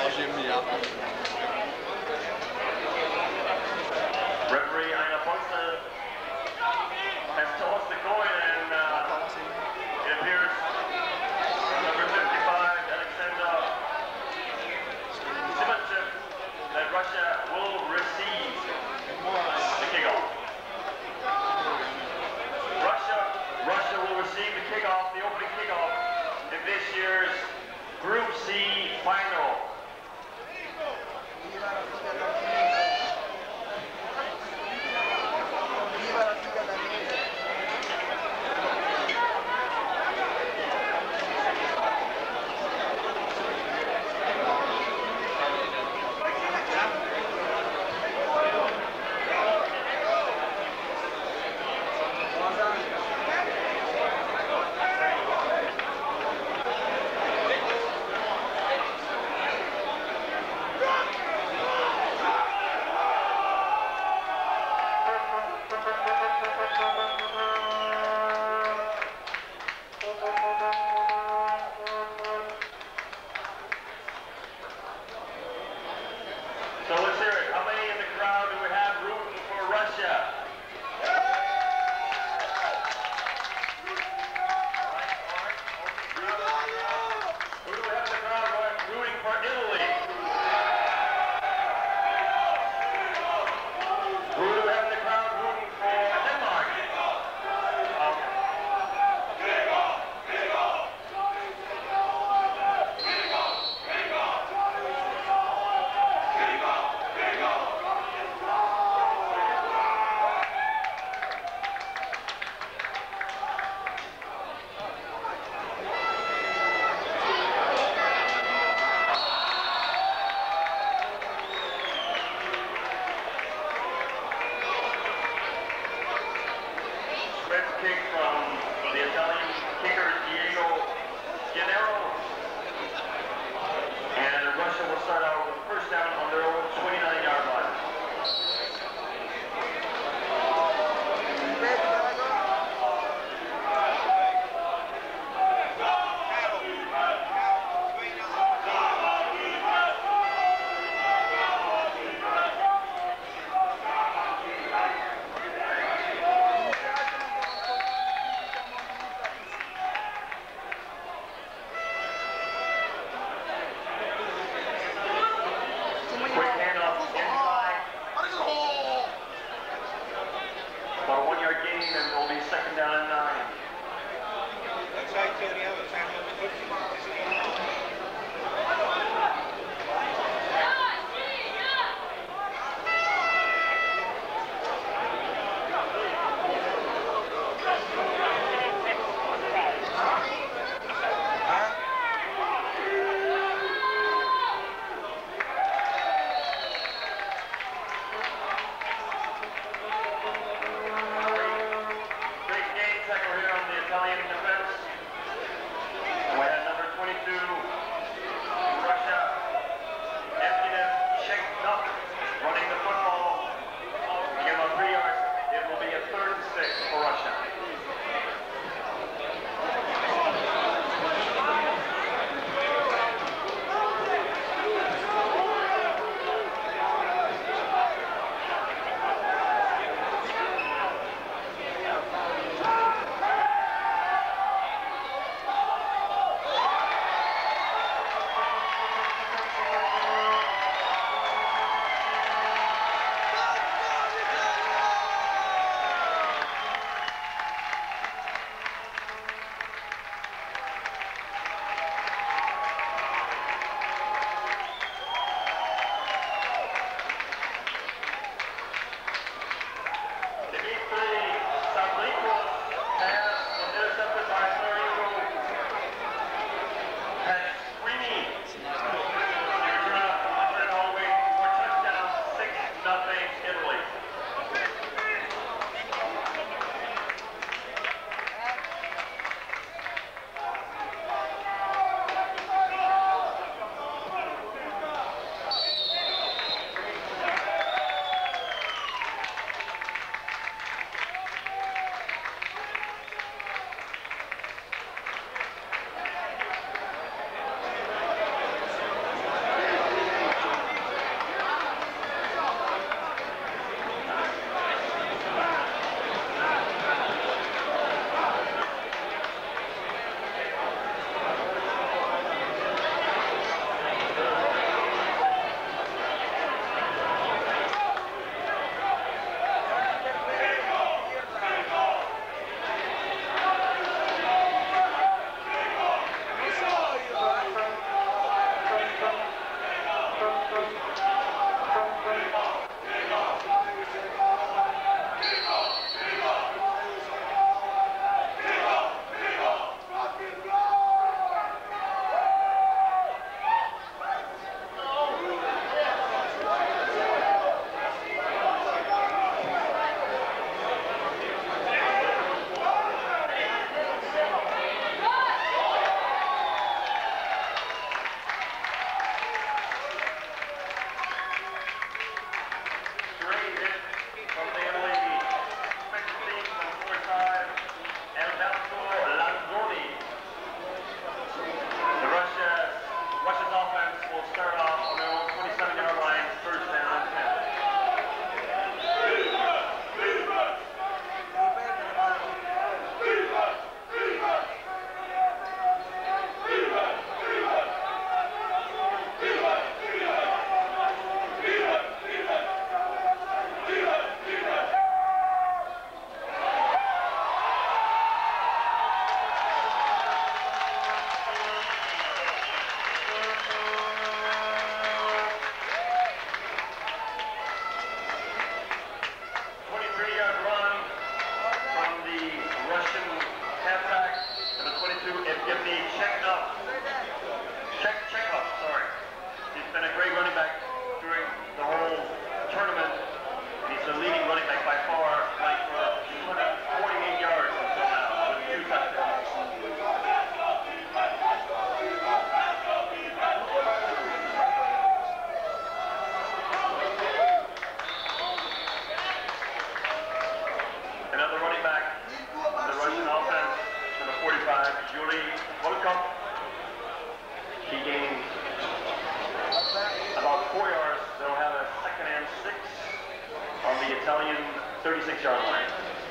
Referee Einar Poinster has tossed the coin, and it appears number 55, Alexander Simonchev, that Russia will receive the kickoff. Russia will receive the kickoff, the opening kickoff in this year's Group C final. Italian 36-yard line.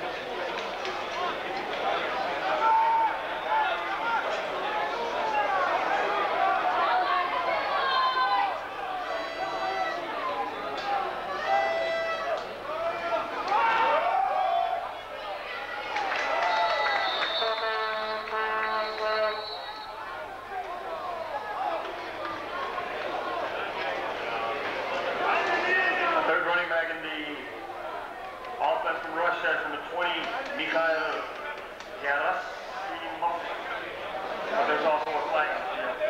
From the 20, Mikhail Gerasimov. There's also a flag on the field.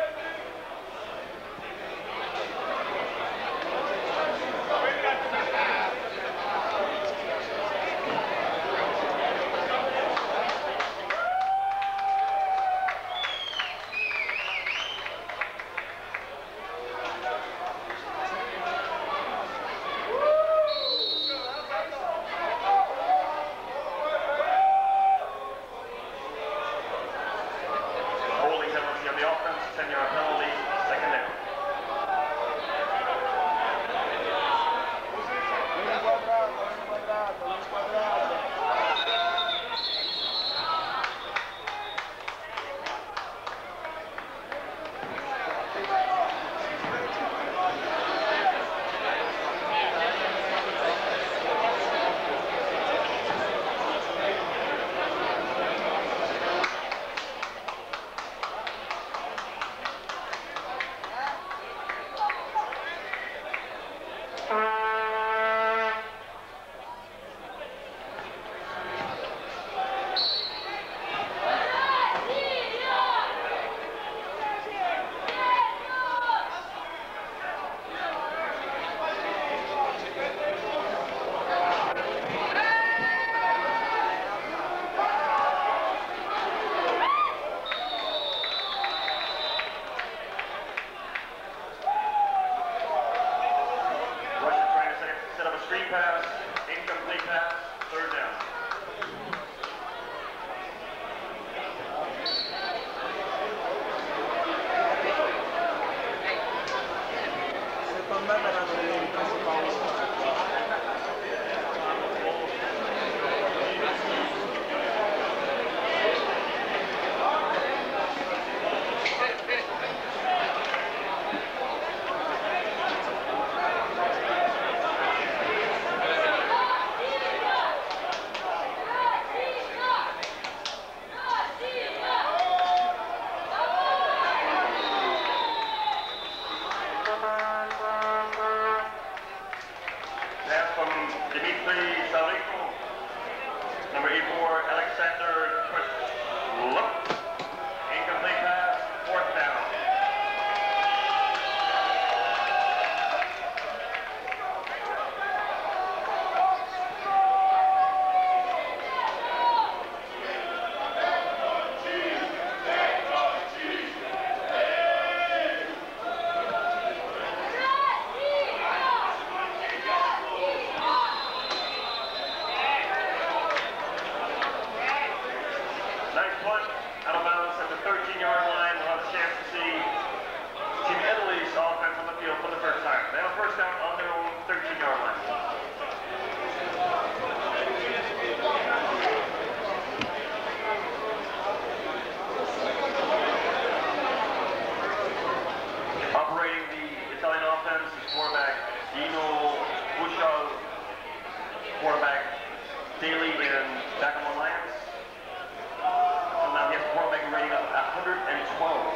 Number 84, Alexander Kushlup. Incomplete pass, 4th down. Out of bounds at the 13-yard line. We'll have a chance to see Team Italy's offense on the field for the first time. They have a first down on their own 13-yard line. Operating the Italian offense is quarterback Dino Bushal, quarterback Daly in Backamore Lions. Now he has a quarterback rating of 112.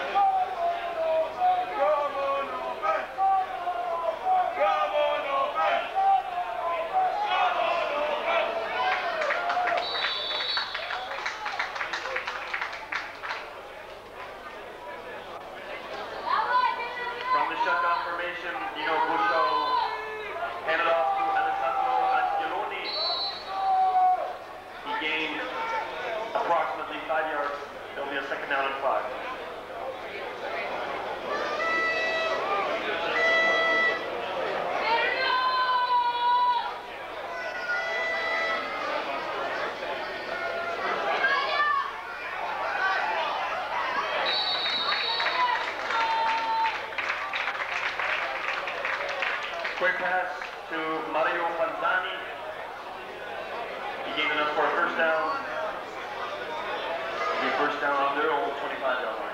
From the shutdown formation, Dino Busho handed off to Alessandro Angeloni. He gained approximately 5 yards. There'll be a second down and 5. Quick pass to Mario Panzani. gain enough for a first down. It'll be first down on their own 25-yard line.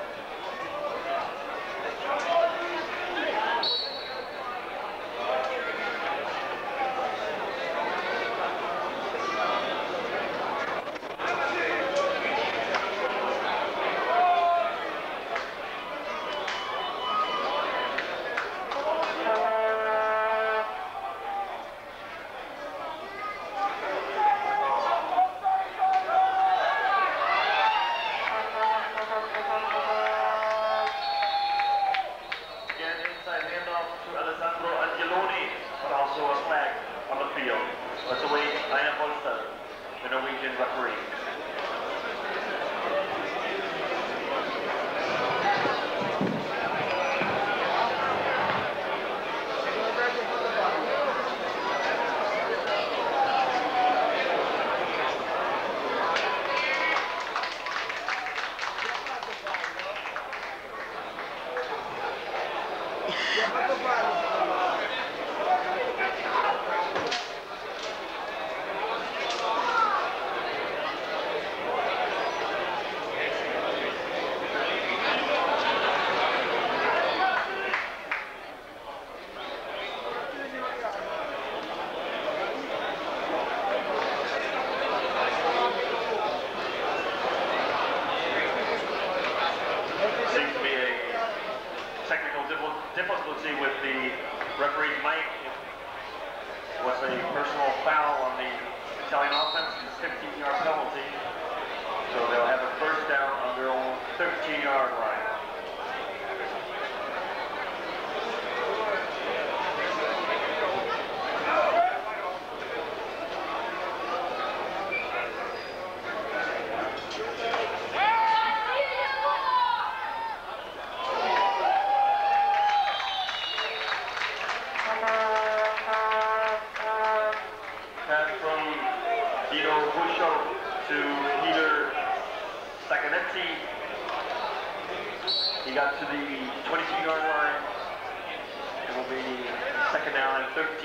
Let's await Einar Bolstad, the Norwegian referee. Difficulty with the referee's mic. It was a personal foul on the Italian offense, a 15-yard penalty. So they'll have a first down on their own 13-yard line. He got to the 22-yard line. It will be second down and 13.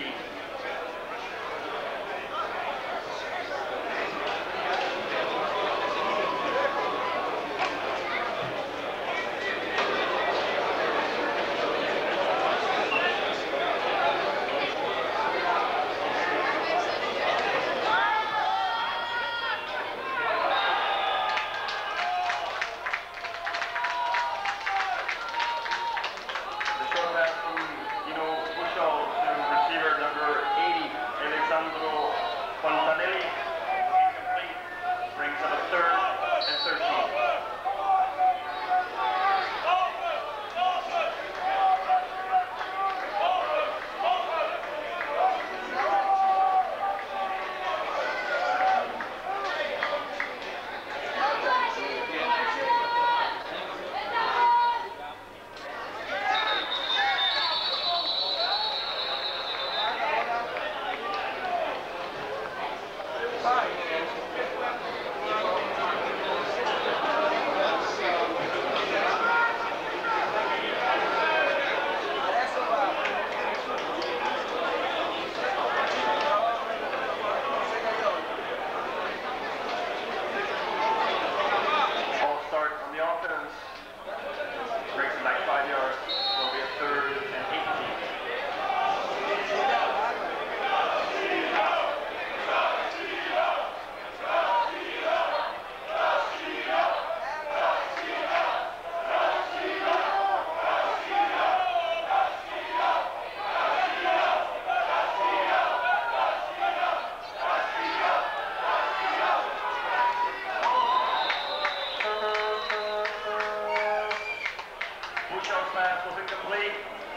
Pass was incomplete.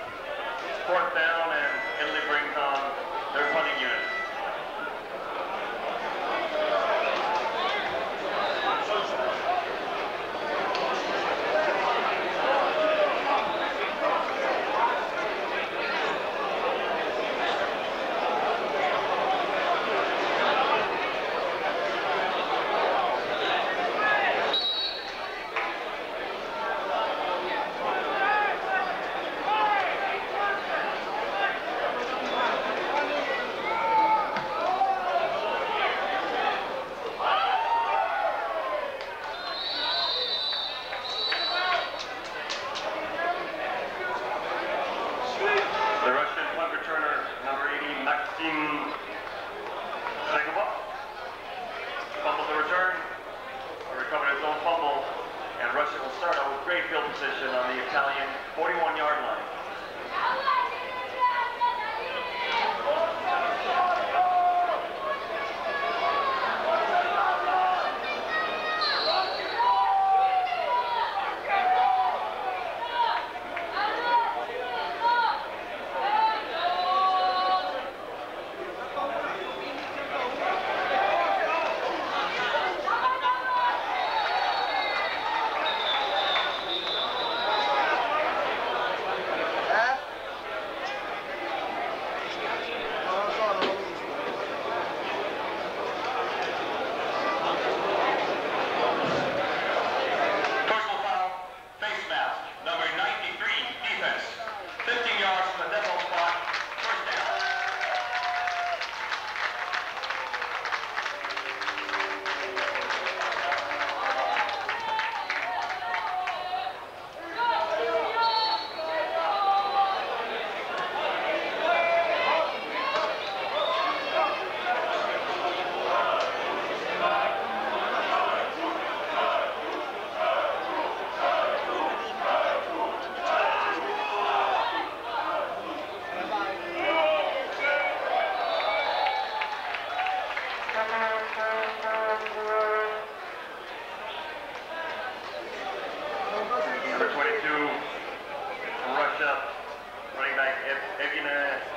Fourth down, and Italy brings on their punting unit.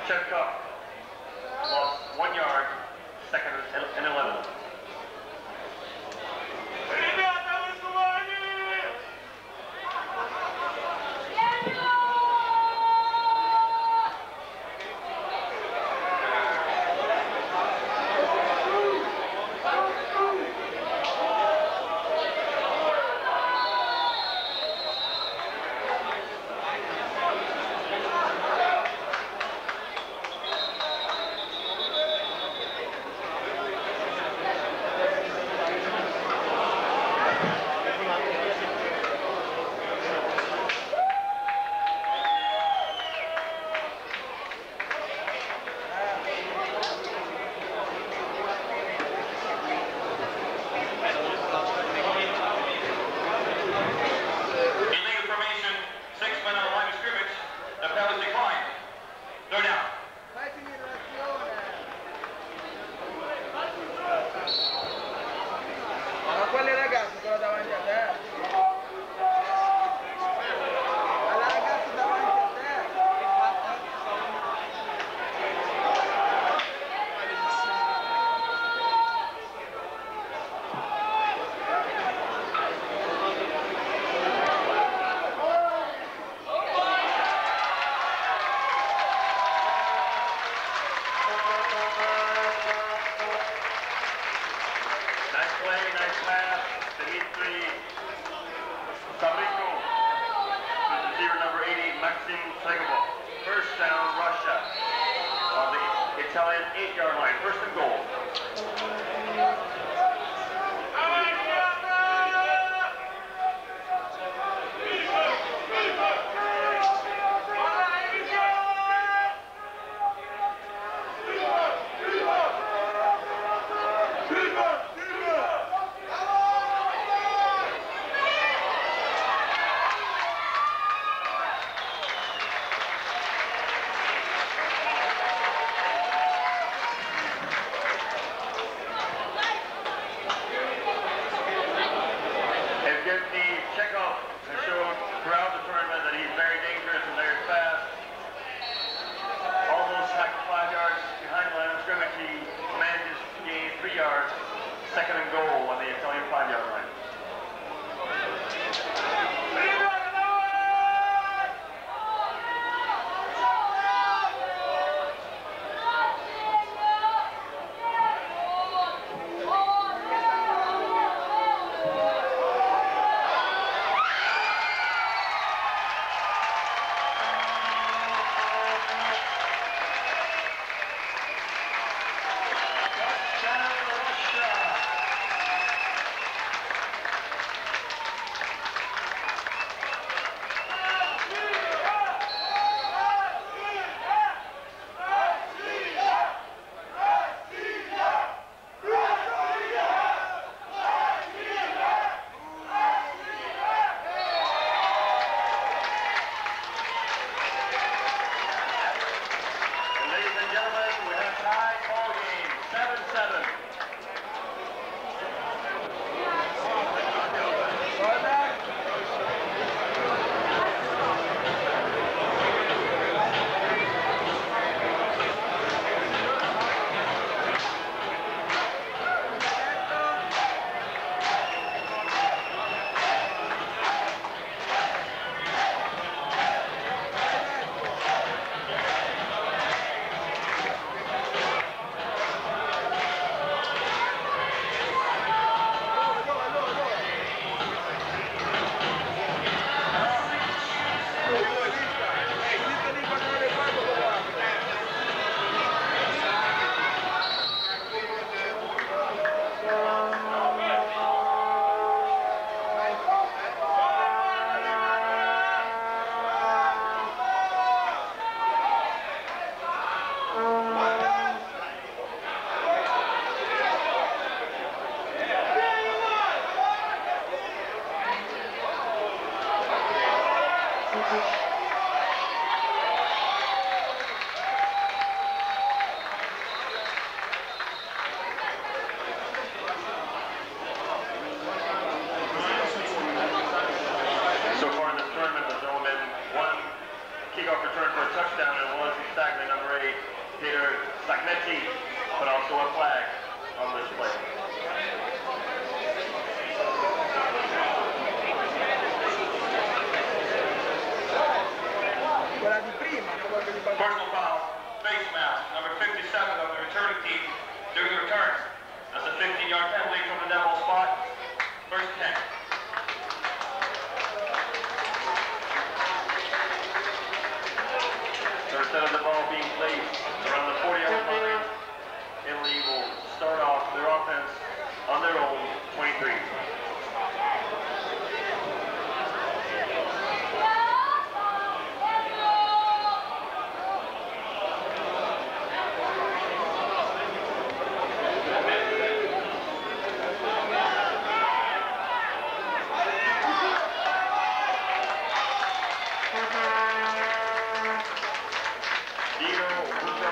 Shevkov lost 1 yard, second and 11. Quelle ragazze però davanti a te? Alla ragazza davanti a te? Nice play, nice pass. Dmitry Sabriko to receiver number 80, Maxim Segobov. First down, Russia on the Italian 8-yard line. First and goal. kickoff return for a touchdown, and was exactly number 8, Peter Sagmetti, but also a flag on this play. Quella di prima, non quello di Baldini. Personal foul, face mask, number 57 of the returning team during the return. That's a 15-yard penalty from the dead ball spot. First 10. Third set of the ball being played around the 40-yard line. Italy will start off their offense on their own 23. Dino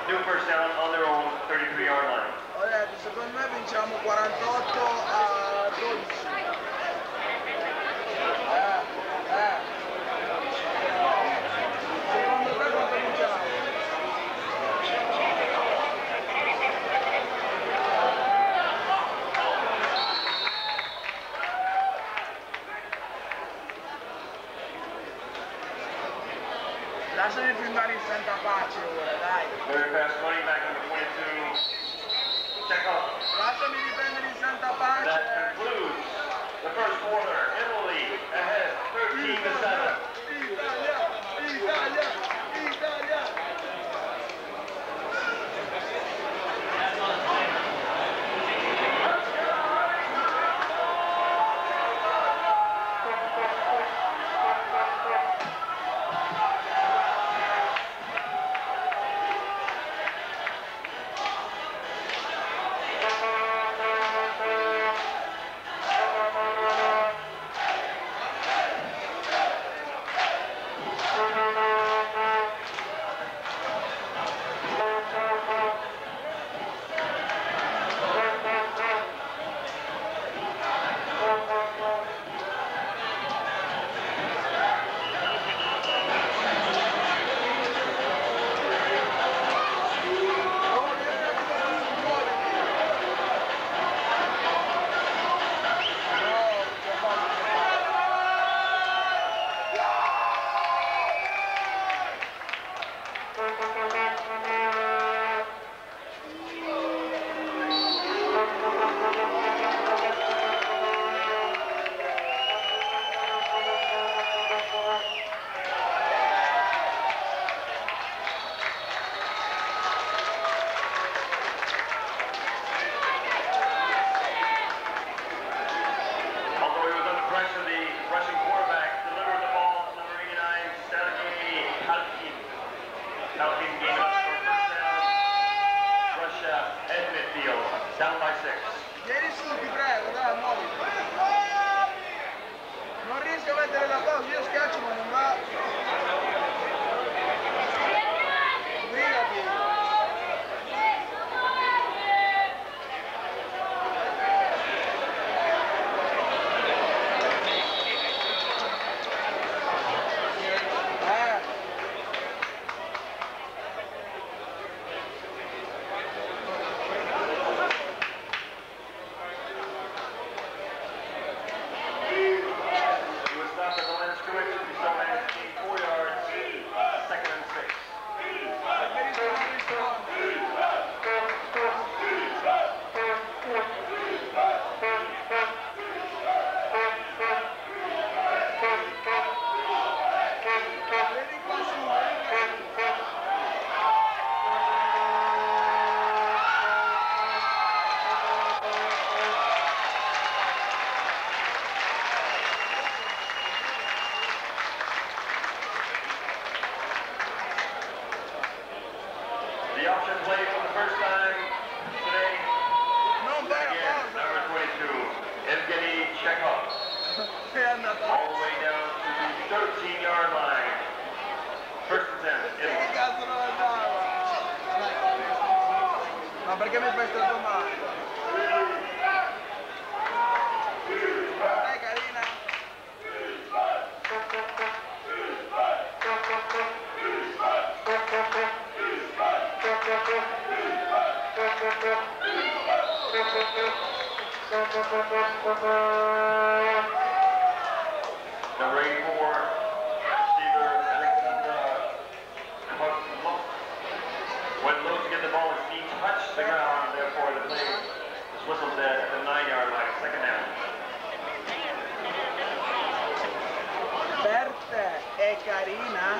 new first down on their own 33-yard line. Ho detto, secondo me vinciamo 48-12. Secondo te quanto vinciamo? Lasciami filmare in santa pace ora, dai. Very fast running back number 22. Check up. Lasciami difendere in santa pace. That concludes the first quarter. Italy ahead 13-7. Italia, Italia, Italia. Down by 6. Vieni su, ti prego, dai, muoviti. Non riesco a mettere la pausa, io schiaccio ma non va. Sbrigati. The option play for the first time today. Non vai a Again, pausa. number 22, Evgeny Chekhov. È andato. All the way down to the 13-yard line. First and 10. Che Italy. cazzo non andava? Ma perché mi fai sta domanda? Dai carina. Number 84, receiver Alexander Kozlov. When low to get the ball, his feet touch the ground, therefore the play is whistled dead at the 9-yard line, second down. Per te è carina?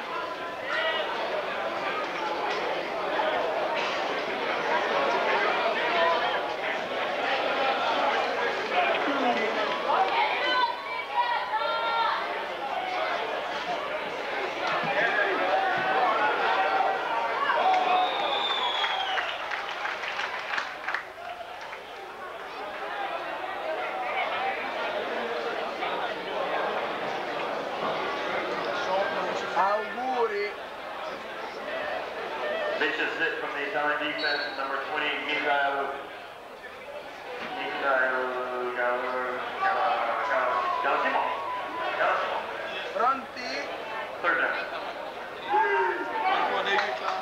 it from the Italian defense, number 20, Michael Galissimo. Pronti? Third down. Buon ikke klar.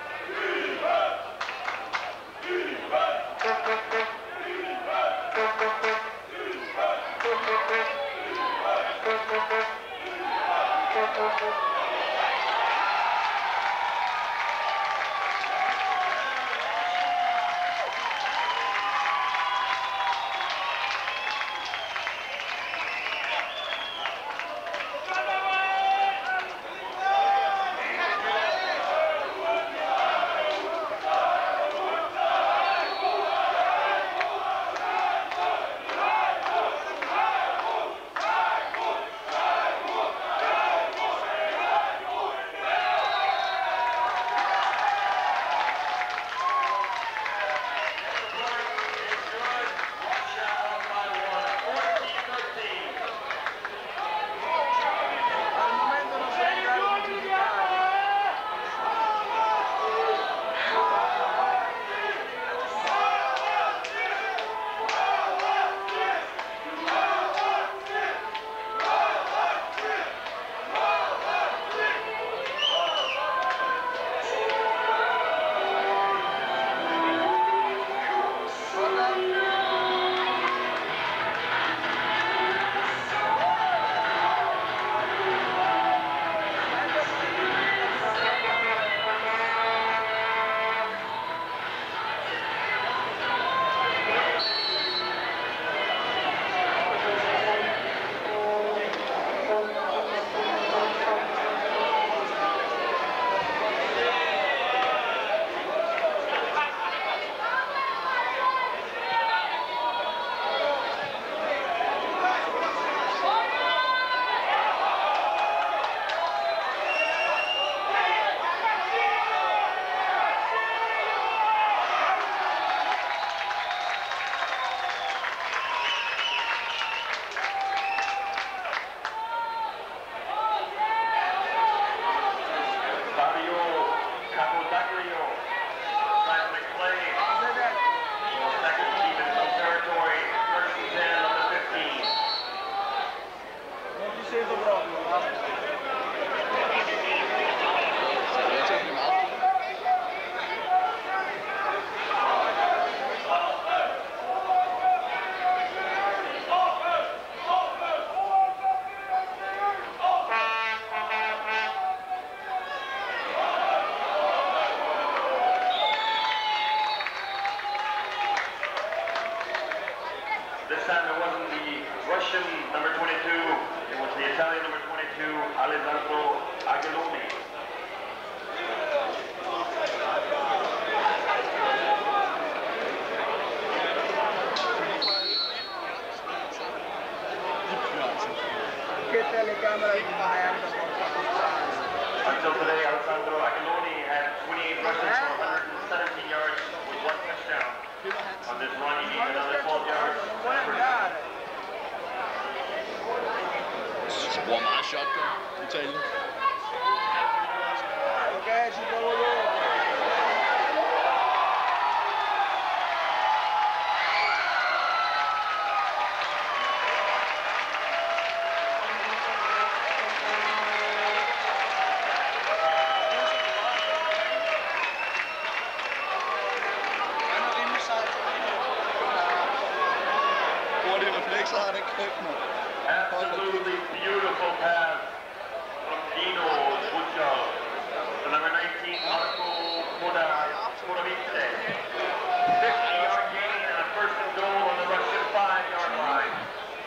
This time it wasn't the Russian number 22, it was the Italian number 22, Alessandro Aguiloni. Until today, Alessandro Aguiloni had 28 rushes for 117 yards with 1 touchdown. On this run, he needs another 12 yards. De bruger meget shotgun, Italien. Okay, ci provo. Absolutely beautiful pass from Dino Buccio, the number 19, Marco Moravice. 50-yard gain and a first and goal on the Russian 5-yard line.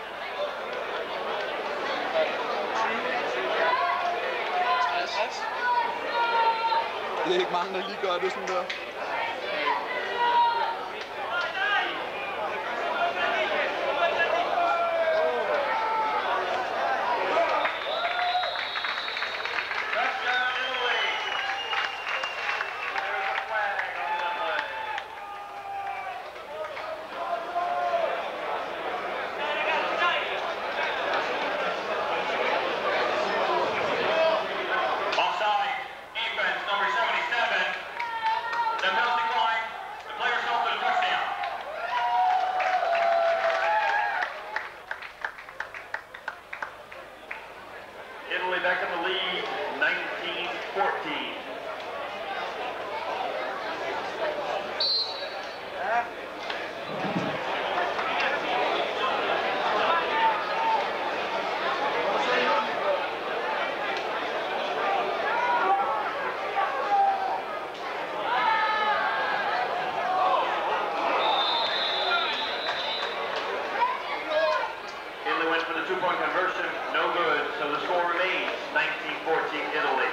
Det er ikke mange, der lige gør det sådan der. The penalty declined. The player salted a touchdown. Italy back in the lead, 19-14. Italy went for the two-point conversion, no good, so the score remains 19-14 Italy.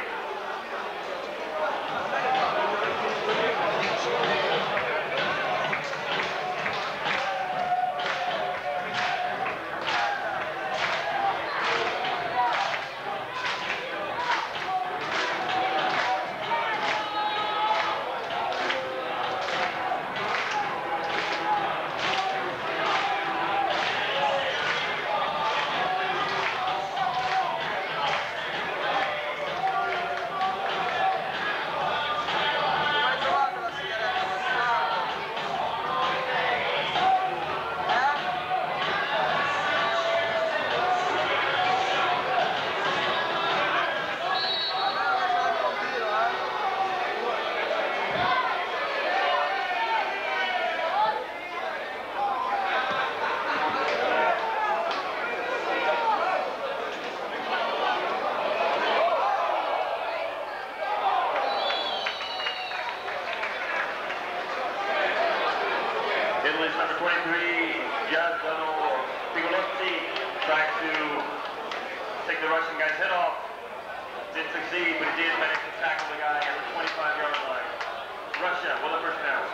Italy's number 23, Giordano Pigolotti, tried to take the Russian guy's head off. Didn't succeed, but he did manage to tackle the guy at the 25-yard line. Russia with a first down.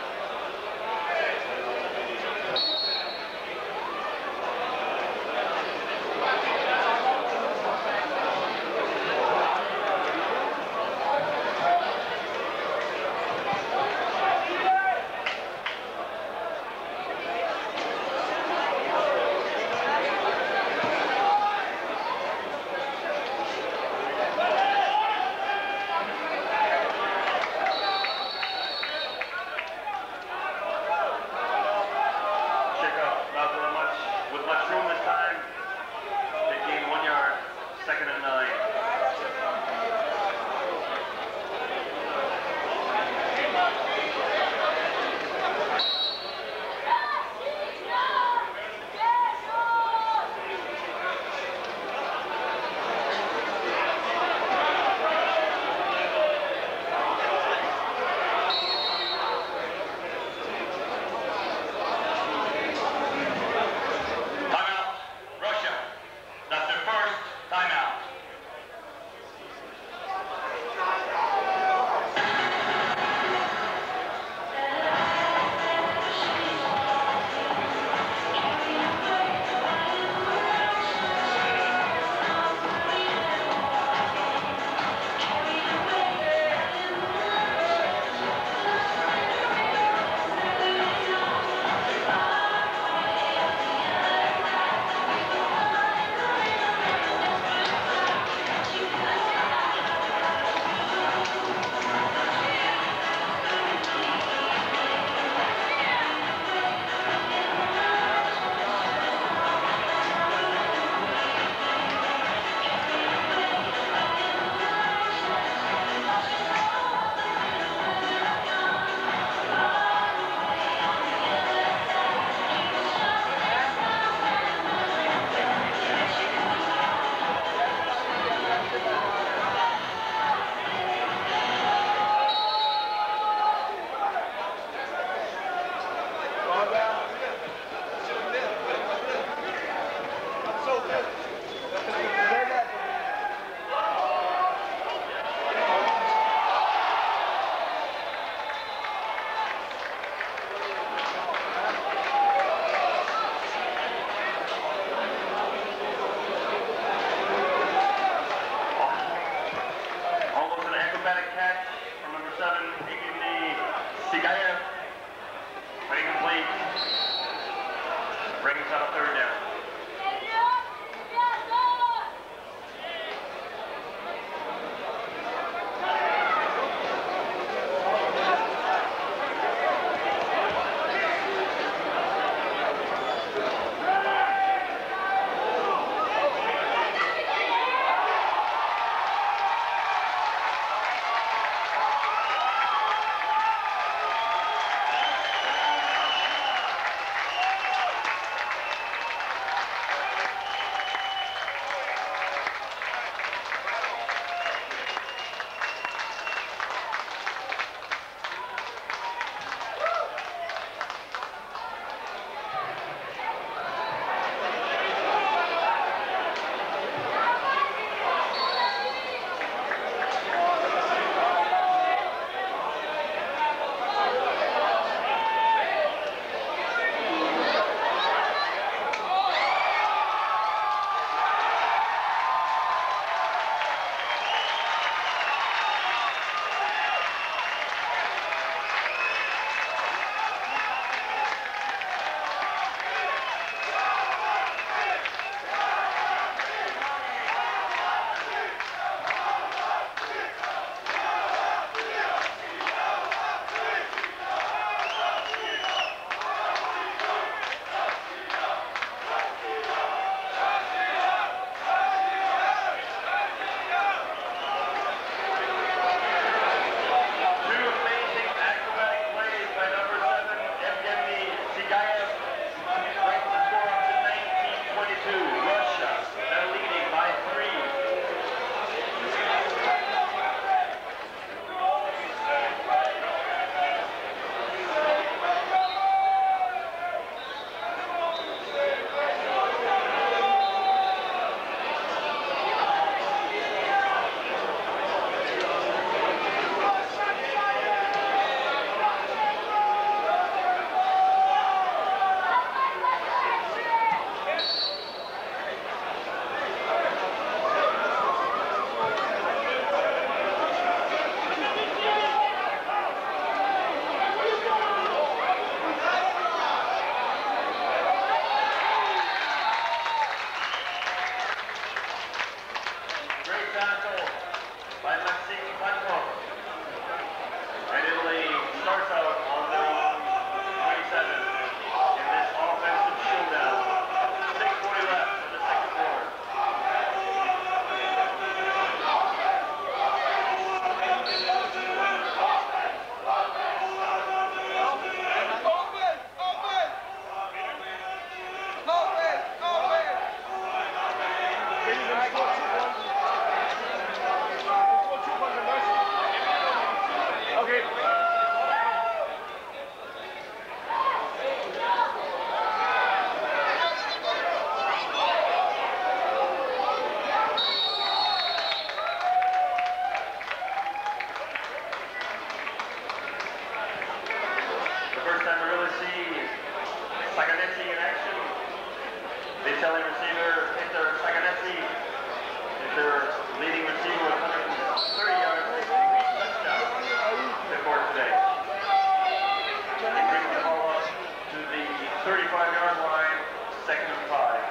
Italian receiver, Victor Saganesi, is their leading receiver with 130 yards, touchdown. Before today. They bring the ball up to the 35-yard line, 2nd and 5.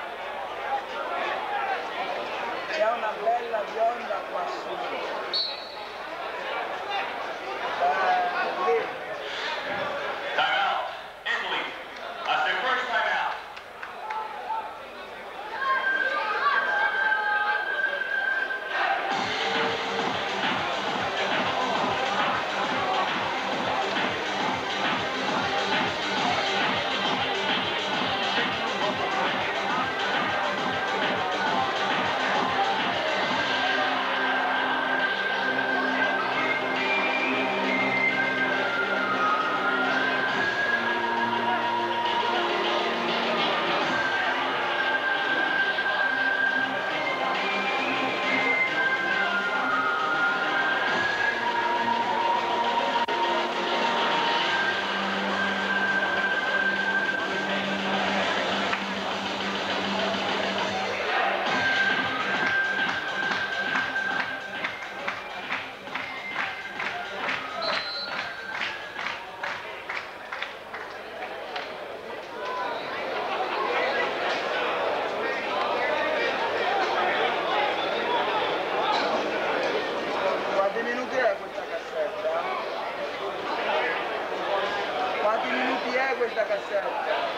C'è una bella bionda qua su. Lì. Timeout. Italy. That's their first timeout. Quanti minuti è questa cassetta? Quanti minuti è questa cassetta?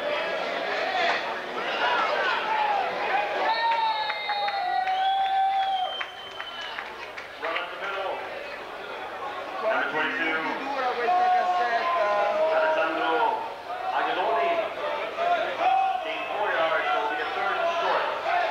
Run up the middle. Quanti 22. minuti dura questa cassetta? Alessandro Aguiloni. Gain 4 yards, so it'll be a 3rd and short.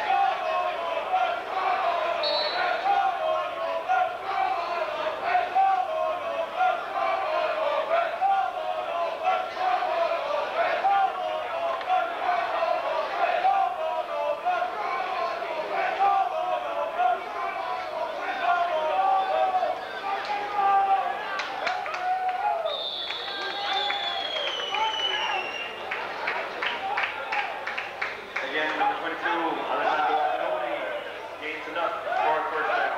Again, number 22, Alessandro Aguiloni gains enough for a first down.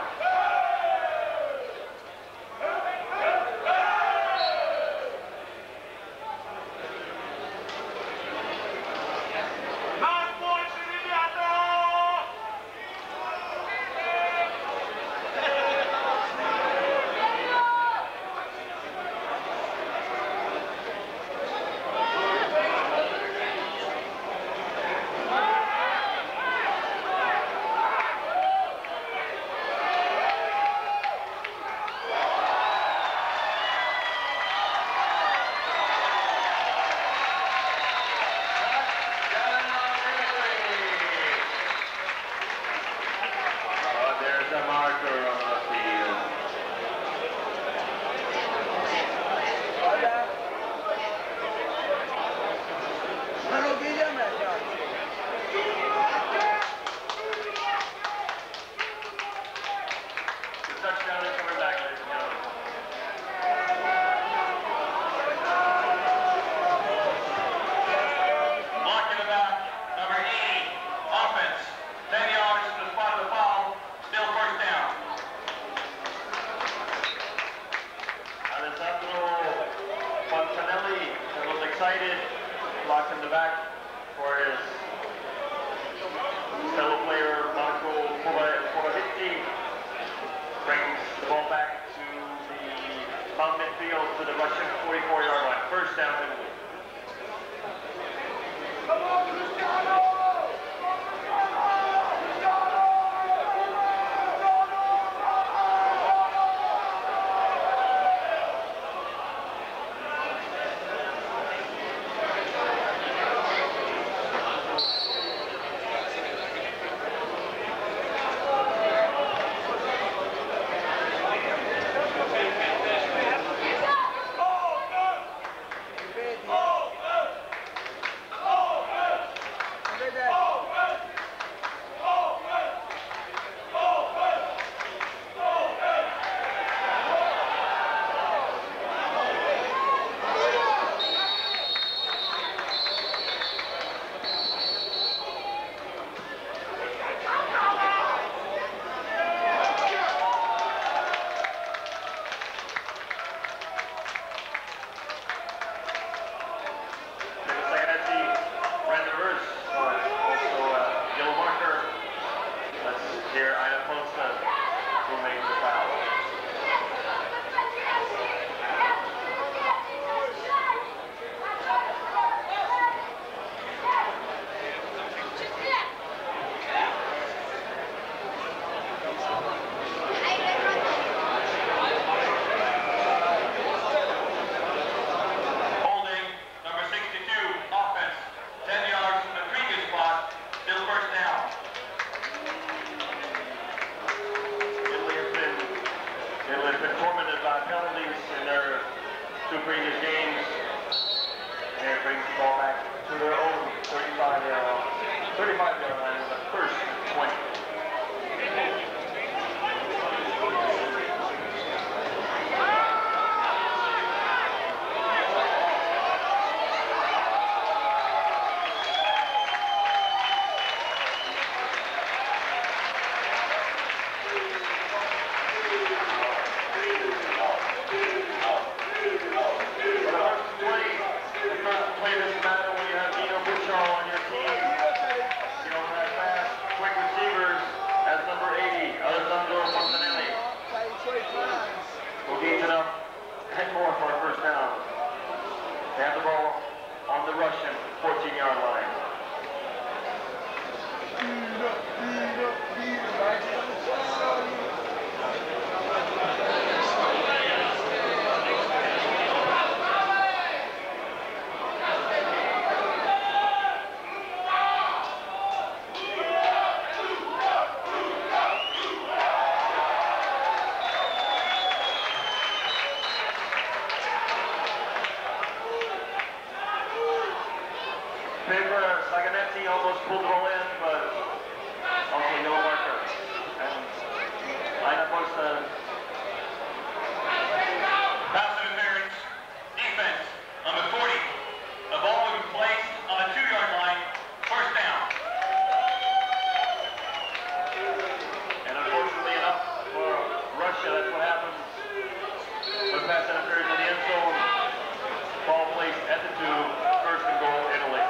There's a marker on the field. Guarda. Ma lo vedi a me, cazzo? The touchdown is coming back, ladies and gentlemen. Block in the back, number 80, offense, 10 yards to the spot of the foul, still first down. Alessandro Fontanelli was excited, blocked in the back for his fellow player Marco Foravitti. Brings the ball back to the foul midfield to the Russian 44-yard line. First down, Italy. Vedi? his games. And it brings the ball back to their own 35-yard line with the first 20. They have the ball on the Russian 14-yard line. Saganetti almost pulled the ball in, but also no marker. And lineup was pass interference, defense, number 40. The ball will be placed on the 2-yard line, first down. And unfortunately enough for Russia, that's what happens. When pass interference in the end zone, ball placed at the 2, first and goal, Italy.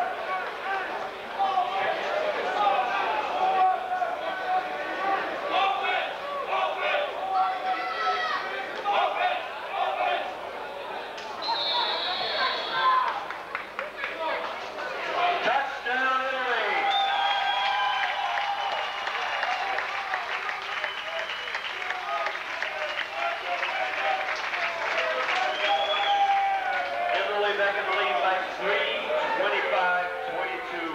Back in the lead by 3, 25-22.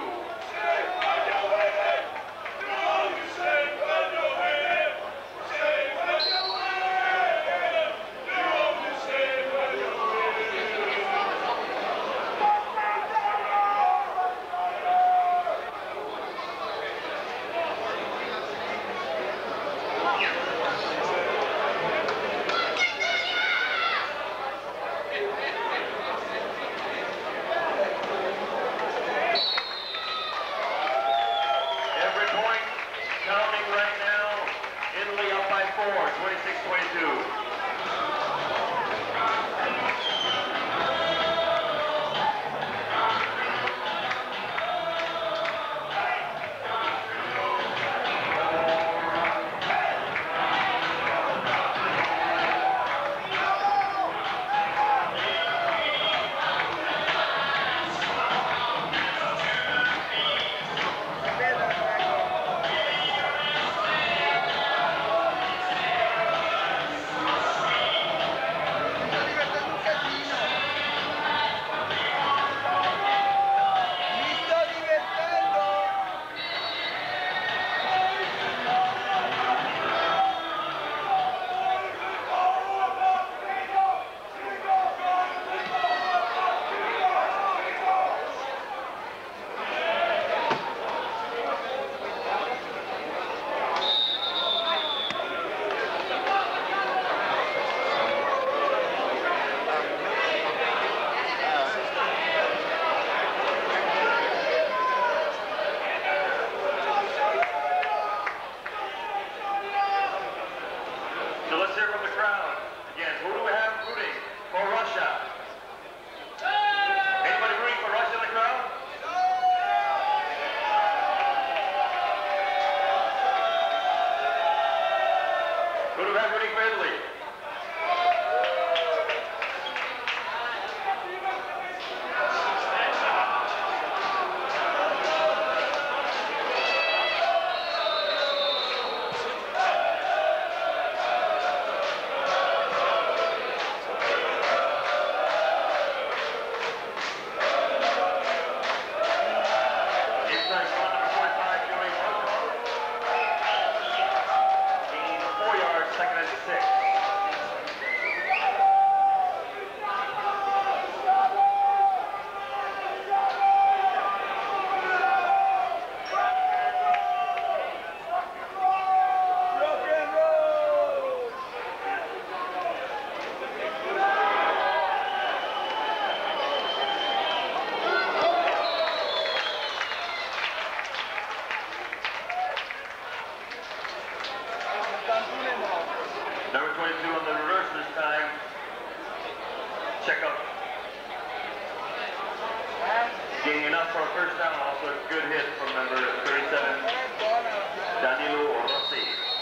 Getting enough for a first down, also a good hit from number 37, Danilo Rossi.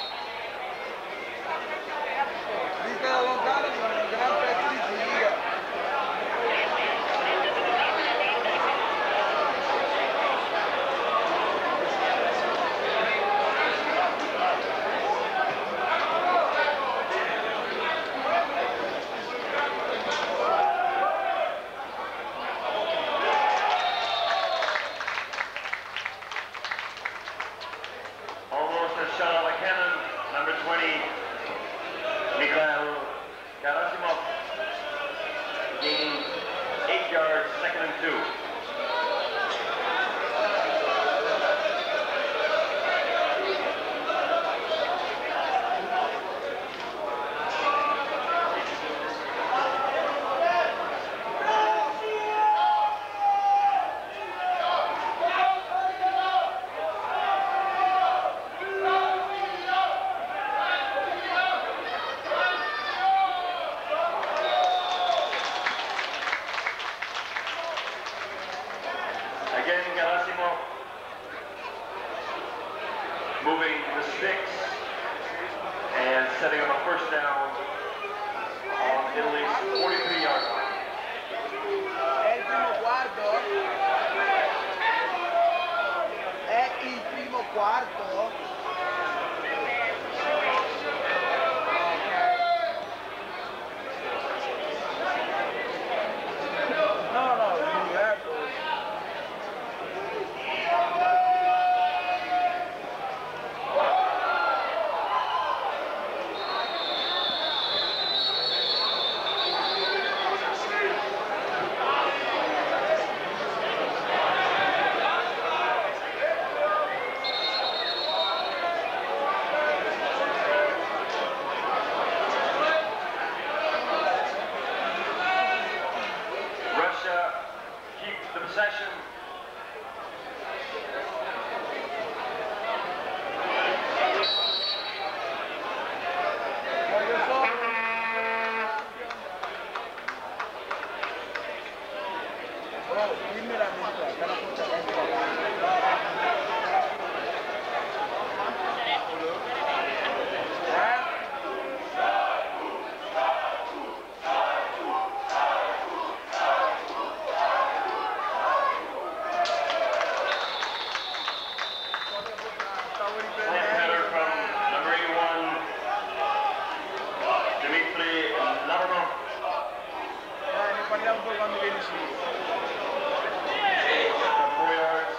Viste da lontano con un gran pezzo di tira. Almost a shot of a cannon, number 20, Mikhail Gerasimov, gaining 8 yards, 2nd and 2. Again, Gerasimov moving the sticks and setting up a first down on Italy's 43-yard line. È il primo quarto? È il primo quarto? No, l'inverno. Russia keeps the possession. Voglio solo... Oh, dimmi la mia, te la faccio Slant pattern from number 81, Dmitry Labanov. Ne parliamo poi quando vieni su. 4 yards.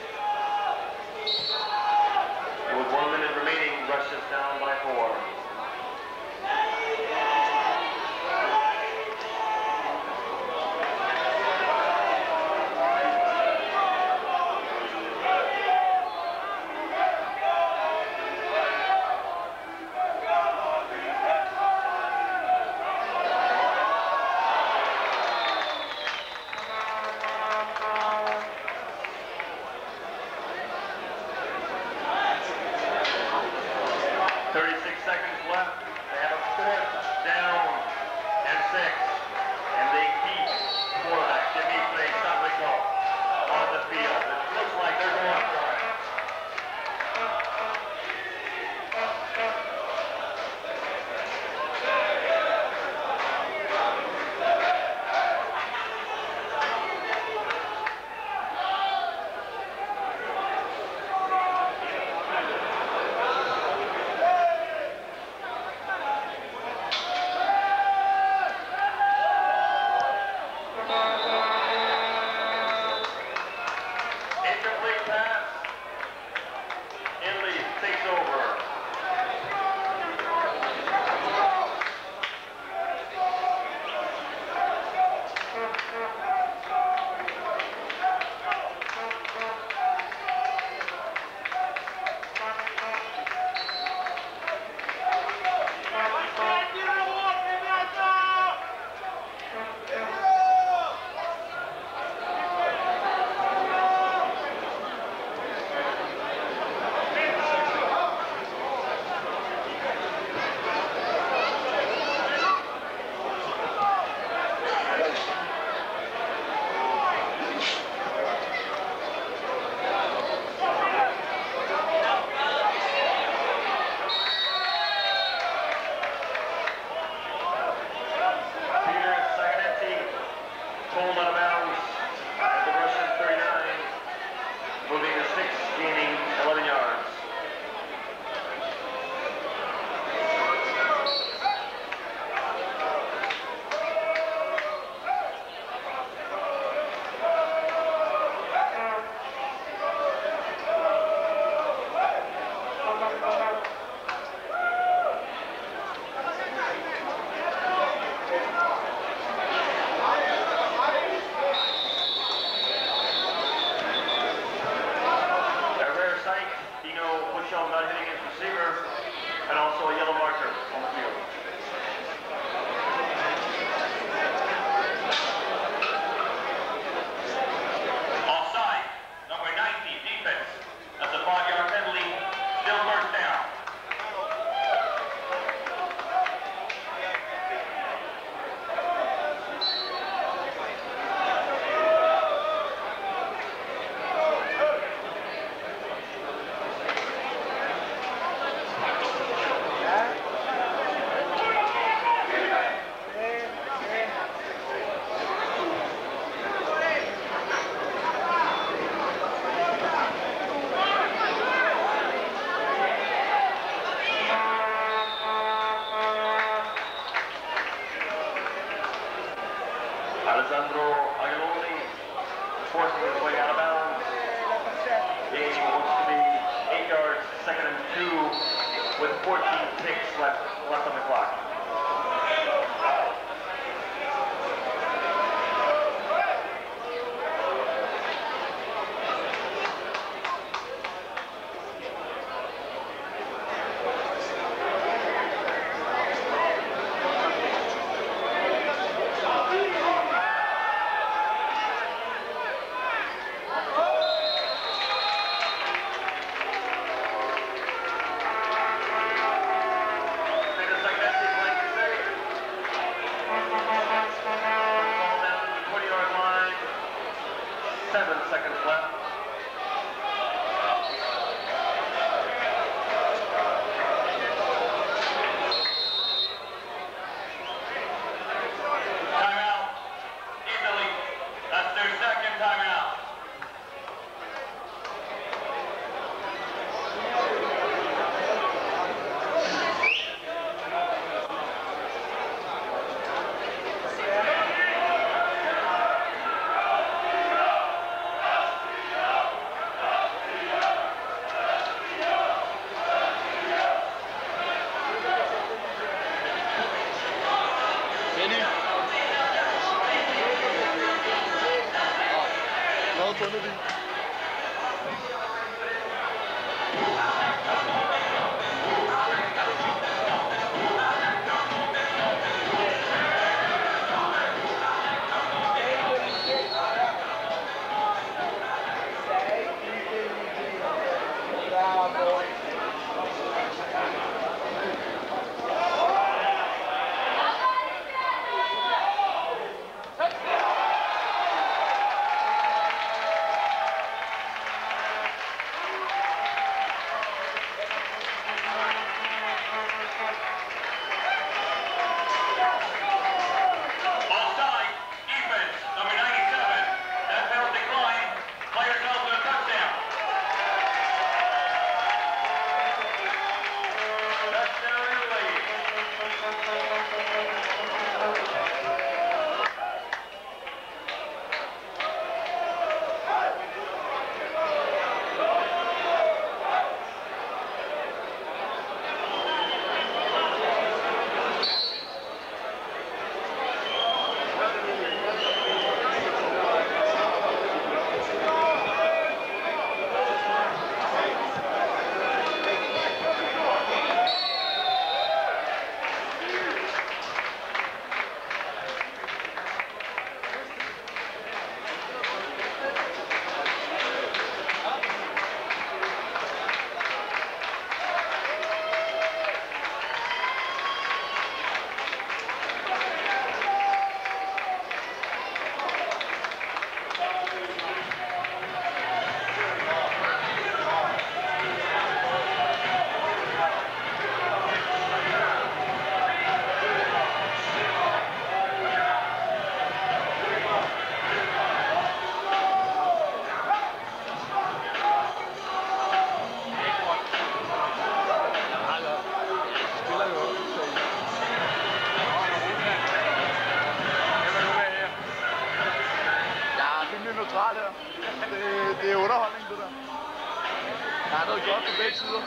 With 1 minute remaining, Russia's down by 4. forcing his way out of bounds. Game looks to be 8 yards, 2nd and 2, with 14 ticks left on the clock. Det er underholdning, det der. Der er noget godt på begge sider.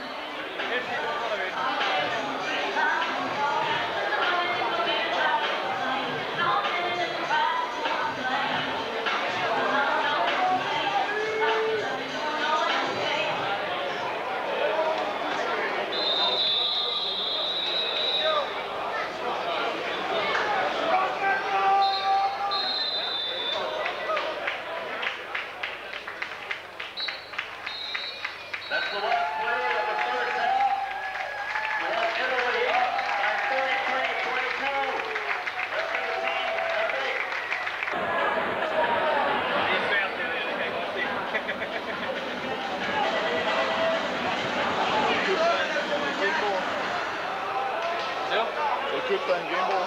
That's the last play of the first half. We have Italy up by 33-22. Let's give the team a big. Jeg købte en Gameboy.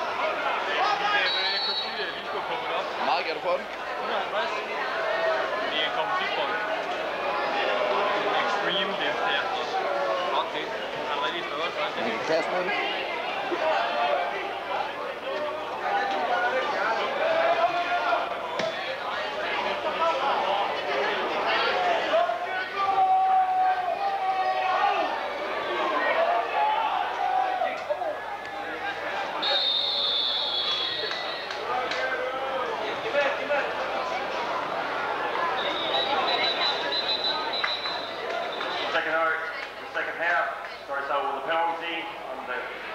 Hvor meget gav du for den? 150. Det er en kompositbånd. Extreme, det er godt det. Han er rigtig større først. En kasse med det.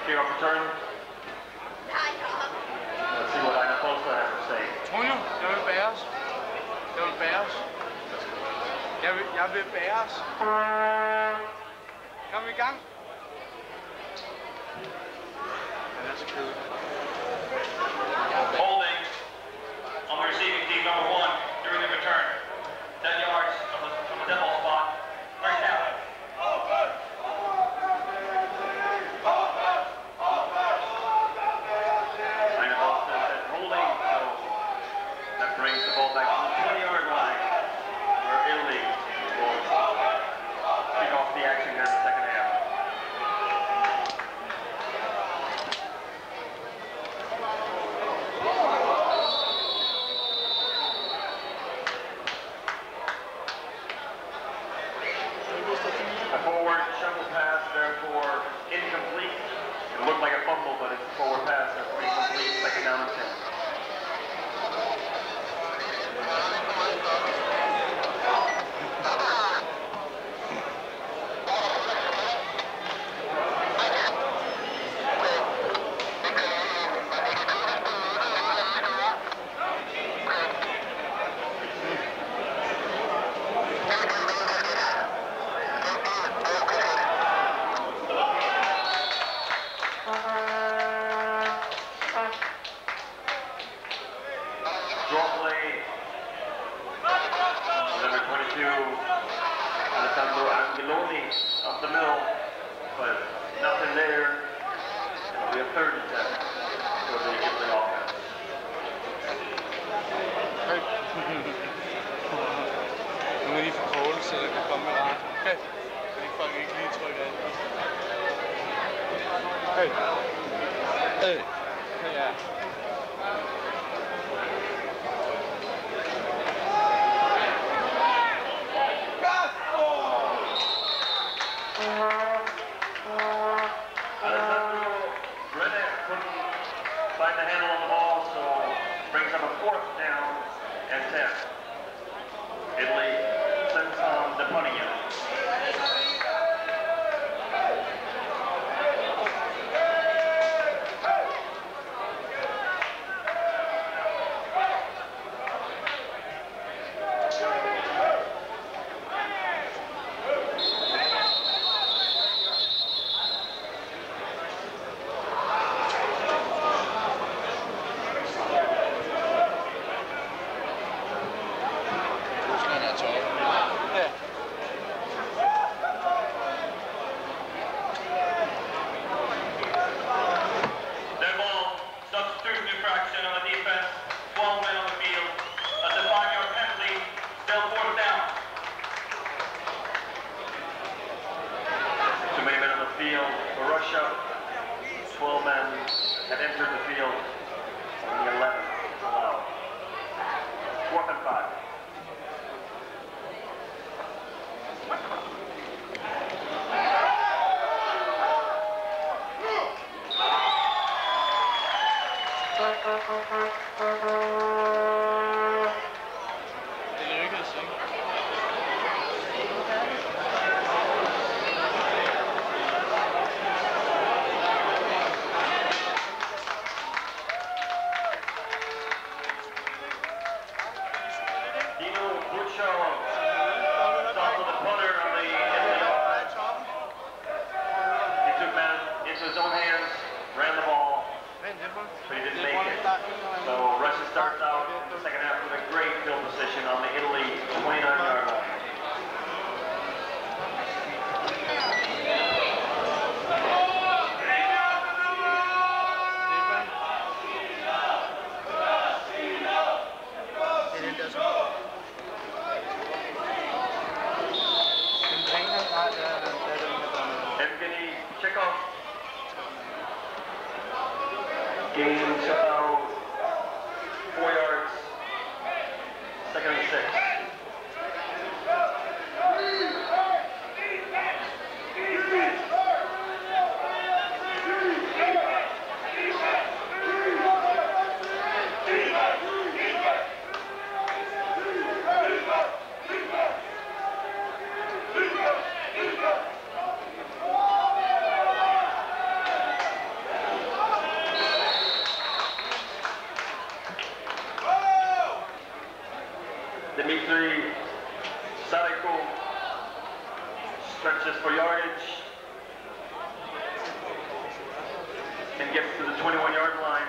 kickoff return. Let's see what Ina Posta has to say. Tonio, jeg vil bæres. Jeg vil bæres. Jeg vil bæres. Kom i gang. Den er så kedelig. Holding on the receiving team number 1 during the return. 10 yards from the dead ball spot. First down. Ina Posta said holding, so that brings the ball back to the 20-yard line, where Italy will kick off the action here in the second half. A forward shovel pass, therefore incomplete. It looked like a fumble, but it's a forward pass, therefore incomplete. Second down and 10. Draw play, number 22, Alessandro Angeloni up the middle, but nothing there. It'll be a third and 10 for the Italy offense. Hey. Nogle af de forkortelser, der kan komme med ret. Hey. Fordi folk ikke lige trykker ind. Hey. Hey. Hey, ja. Alessandro Rene couldn't find the handle on the ball, so brings up a fourth down and 10. Italy sends on the punting unit. Rusland er top. Ja. Dead ball, substitution infraction on the defense. 12 men on the field. That's a 5-yard penalty. Still fourth down. Too many men on the field for Russia. 12 men have entered the field. Only 11 allowed. Fourth and 5. Det lykkedes, ikke? Dino Buccio stopped with a punter on the Italy offense. He took man into his own hands, ran the ball, but he didn't make it. So Russia starts out in the second half with a great field position on the Italy 29-yard line. Evgeny Chekhov gains about 4 yards. Second and 6. Dmitry Sadiko stretches for yardage and gets to the 21-yard line.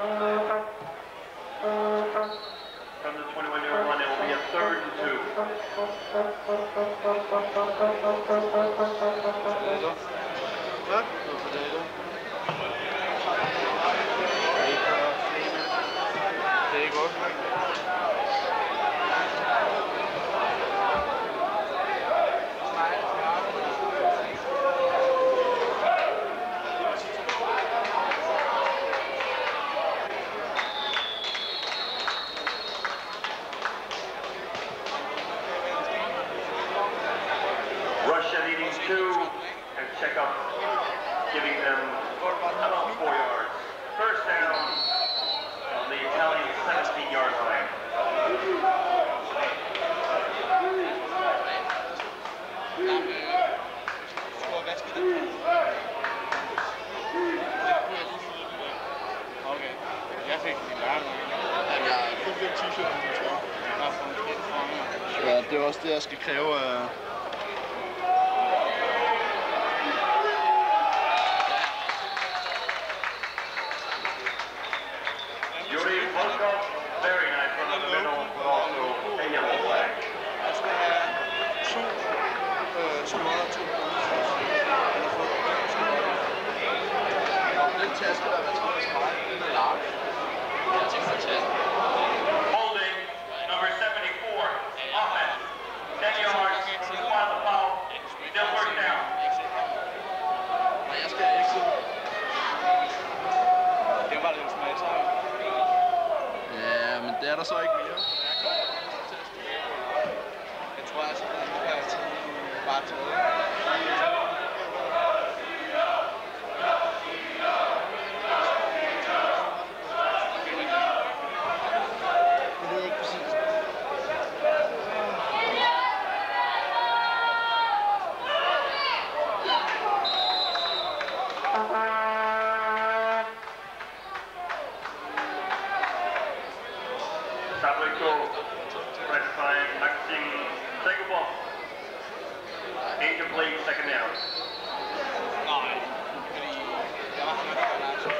From the 21-yard line, it will be a 3rd and 2. Hvad? Det er godt. Russia leading 2 and check up, giving them about 4 yards. First down on the Italian 17-yard line. Okay. Jeg fik den i lørdag. Jamen, jeg har kun den t-shirt, jeg tror. Jeg har fået en fedt fra mig. Ja, det er også det, jeg skal kræve af... Yuri Volkov, very nice from the middle, but also a yellow flag. Jeg skal have 2 skjorter, 2 den taske, der var 30 smart, den er large. Jeg tænker for taske. Holding, number 74, offense. 10 yards, require the foul, still first down. Nej, jeg skal ikke sidde. Det var lidt smags af. Ja, men det er der så ikke mere. Jeg tror altså, at nu kan jeg bare tage. Sabliko, press time, Maxim Segubov. Incomplete, second down. Nej, fordi jeg var ham, der var der.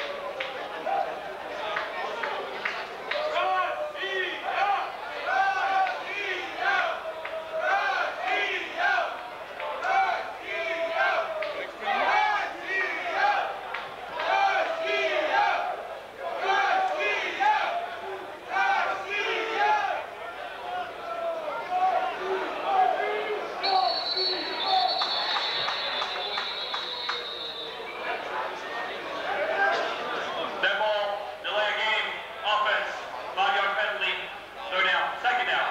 That ball, delay a game, offense, 5-yard penalty, third down, second down.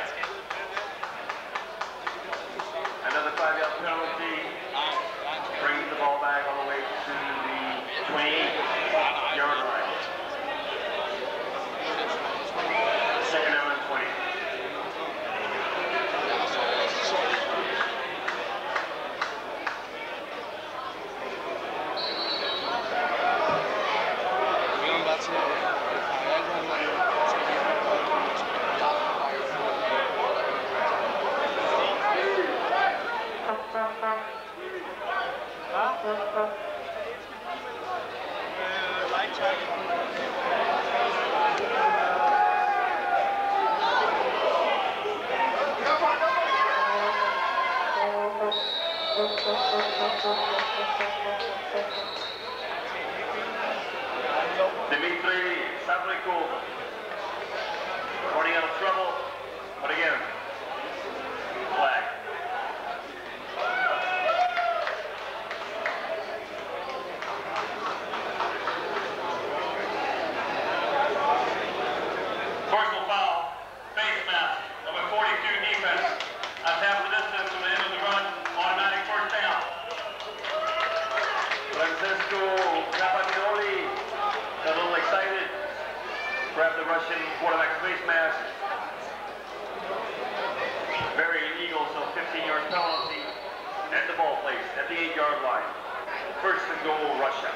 Another 5-yard penalty, brings the ball back all the way to the 28-yard line. Second down and 20. Dmitry Sabliko running out of trouble, but again, flag. Personal foul, face mask, number 42 defense. That's half the distance from the end of the run, automatic first down. Francesco Capagnoli got a little excited, grabbed the Russian quarterback's face mask. Very illegal, so 15-yard penalty, and the ball placed at the 8-yard line. First and goal, Russia.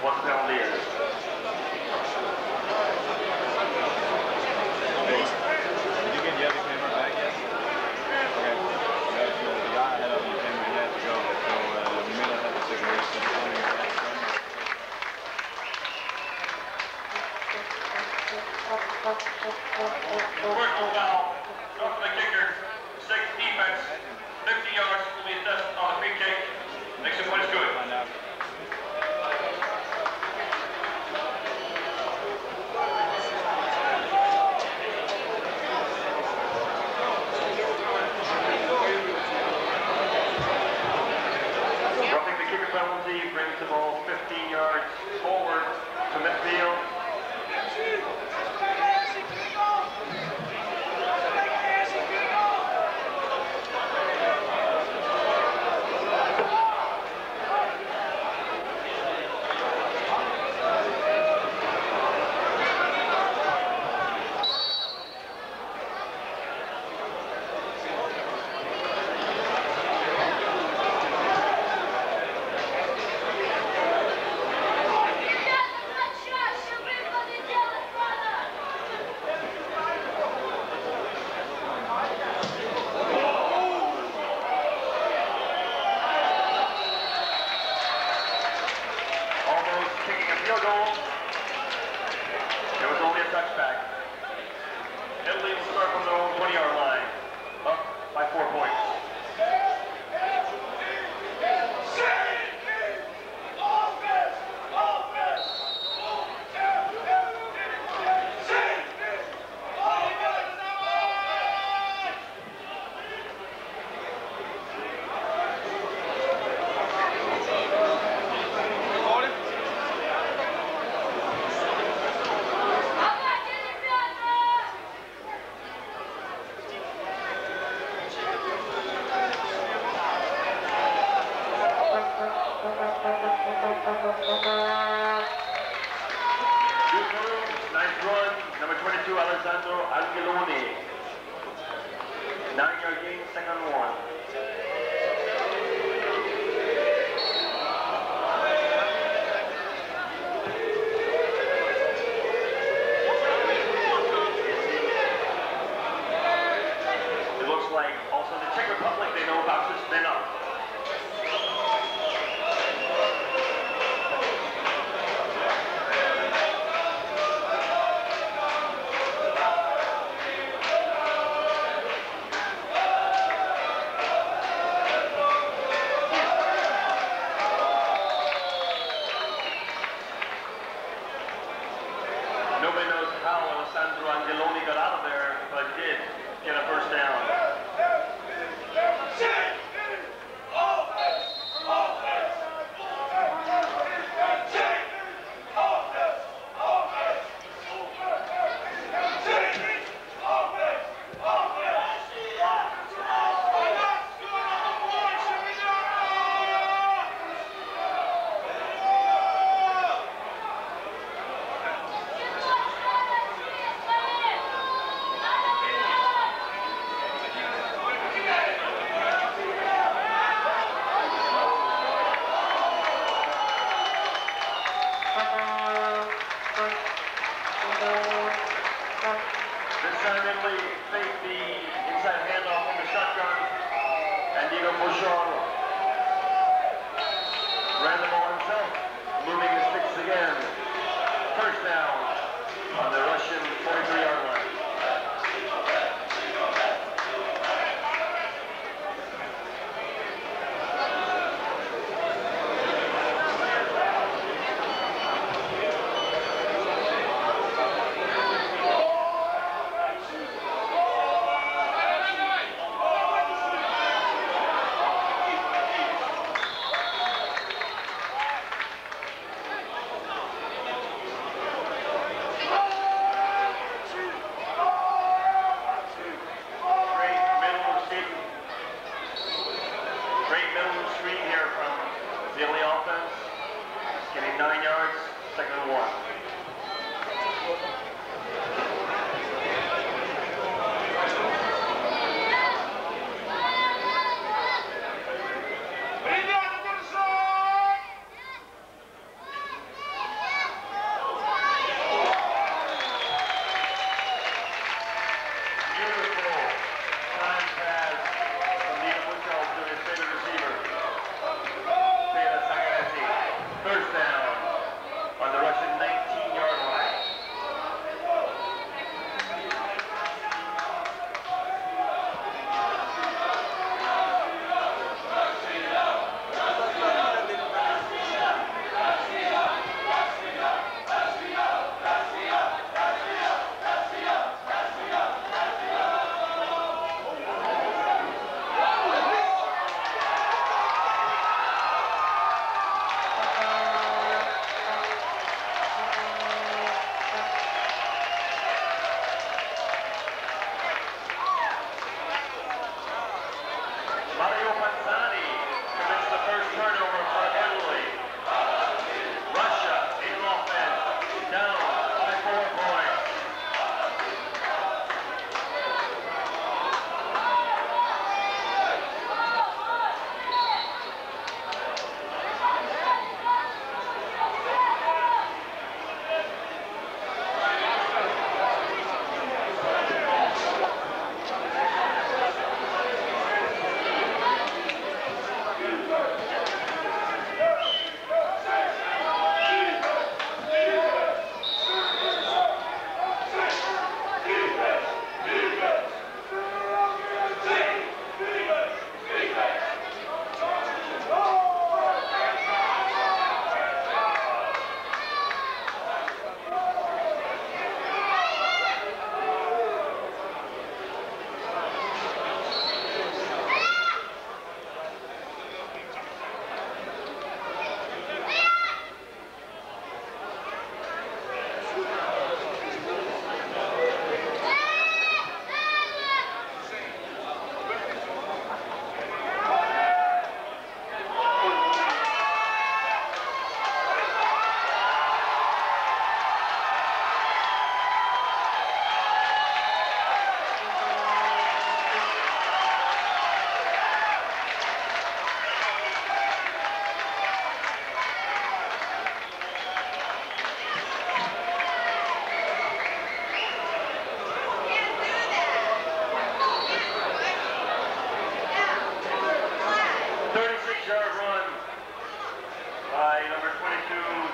what the penalty is. Did you get the other camera back yet? Okay. So the guy ahead of you came and he had to go. So we may not have the situation. Personal foul. Goes to the kicker. 6 defense. 50 yards will be assessed on the free kick. Makes the point good. Find out. Roughing the kicker penalty brings the ball 15 yards forward to midfield. There was only a touchback. Italy will start from their own 20-yard line, up by 4 points. Nice run, number 22, Alessandro Angeloni. 9-yard gain, second and 1. It looks like also the Czech Republic, they know about to spin up. Nobody knows how Alessandro Angeloni got out of there, but did get a first down.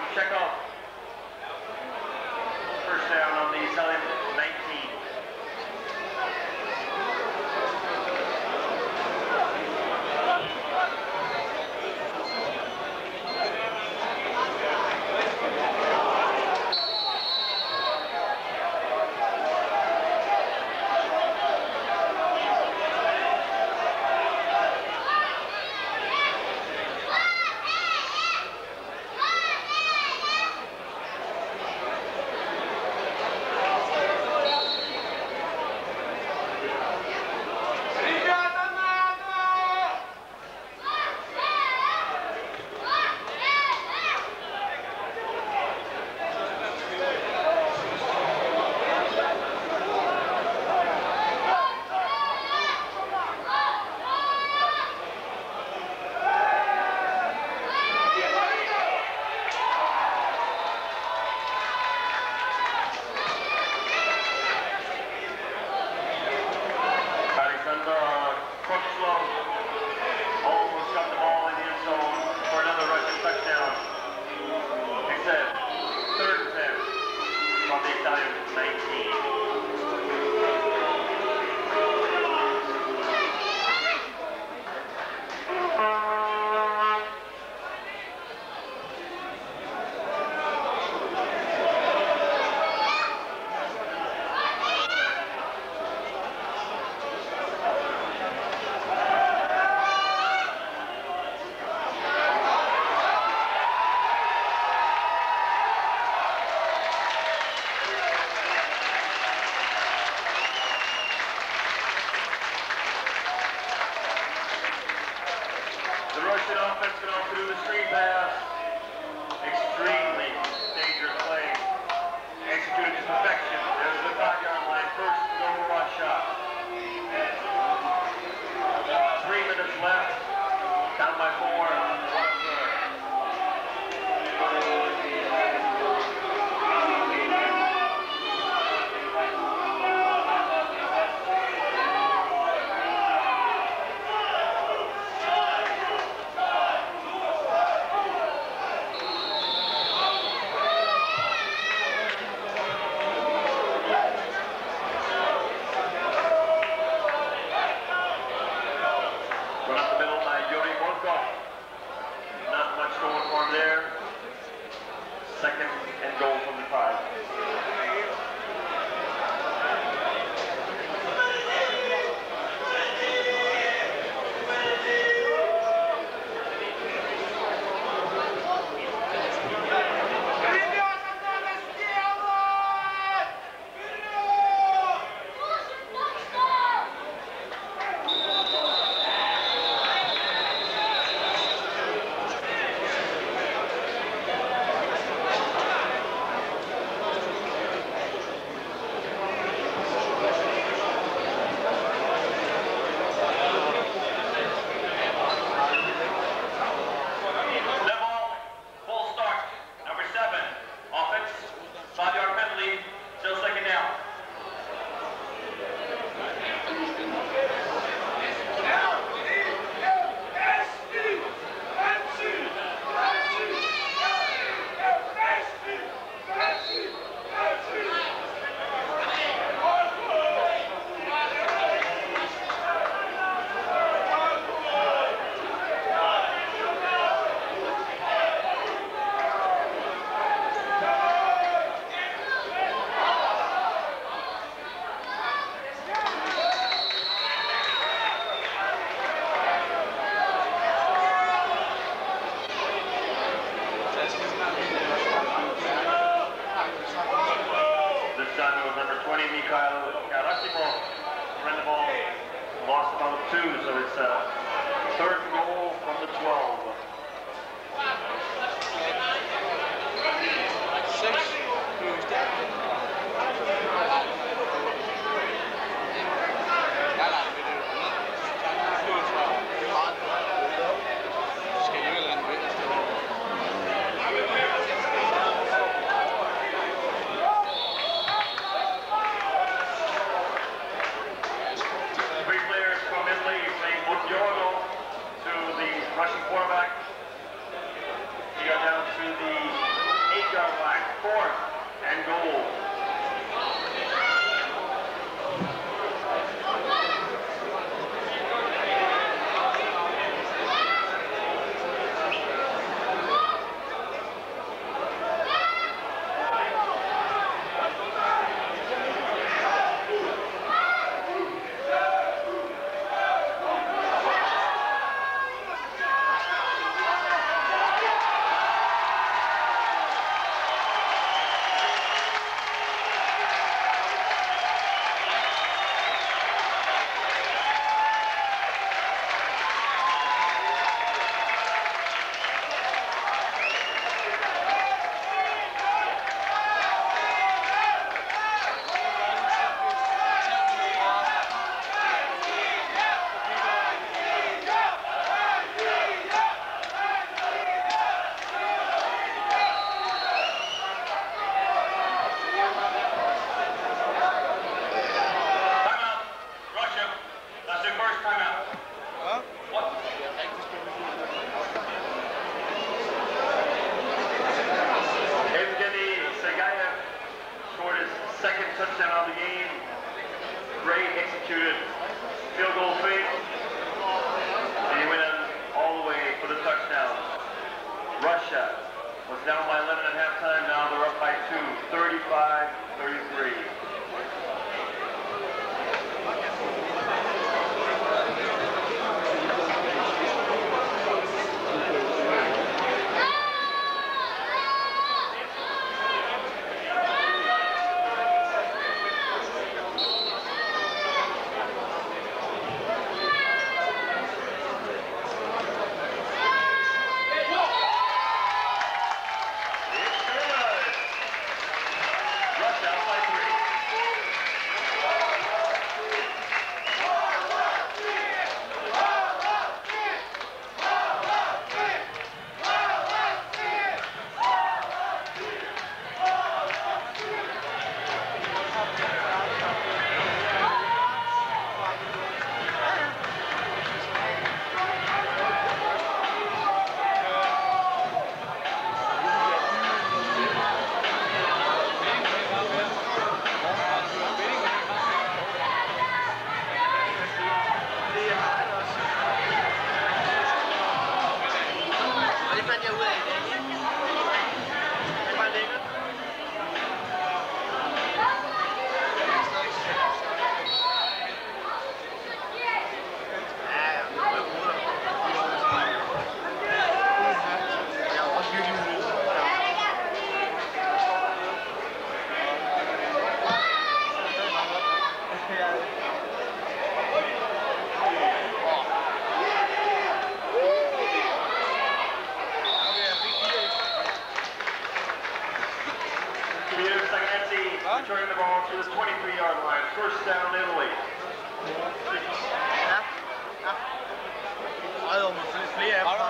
Chekhov. First down on the Italian 19. Almost got the ball in the end zone for another rushing touchdown. Instead, 3rd and 10 from the Italian 19. The Russian offense went off through the screen pass. Extremely dangerous play. Executed to perfection. There's the 5-yard line. First no-rush shot. 3 minutes left. Down by 4. Not much going for him there. 2nd and goal from the 5. Mikhail Gerasimov ran the ball, lost about 2, so it's 3rd and goal from the 12. 6 moves down. Russian quarterback.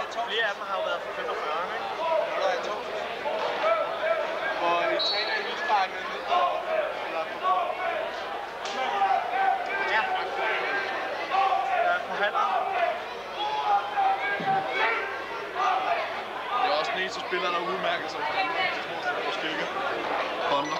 Flere af dem har jo været fra 45, ikke? Hvor Italien lige sparkede ned på, eller på. Ja. Ja, på handlen. Det er også den eneste spiller, der udmærker sig for styrke. Hånden.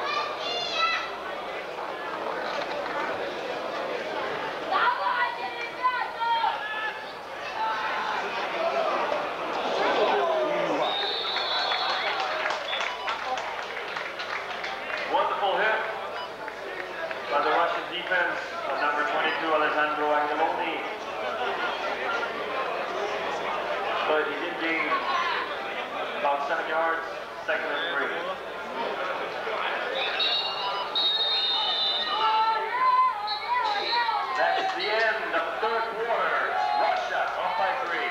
Wonderful hit by the Russian defense of number 22, Alessandro Angeloni. But he did gain about 7 yards, second and 3. That's the end of the third quarter. Russia up by 3.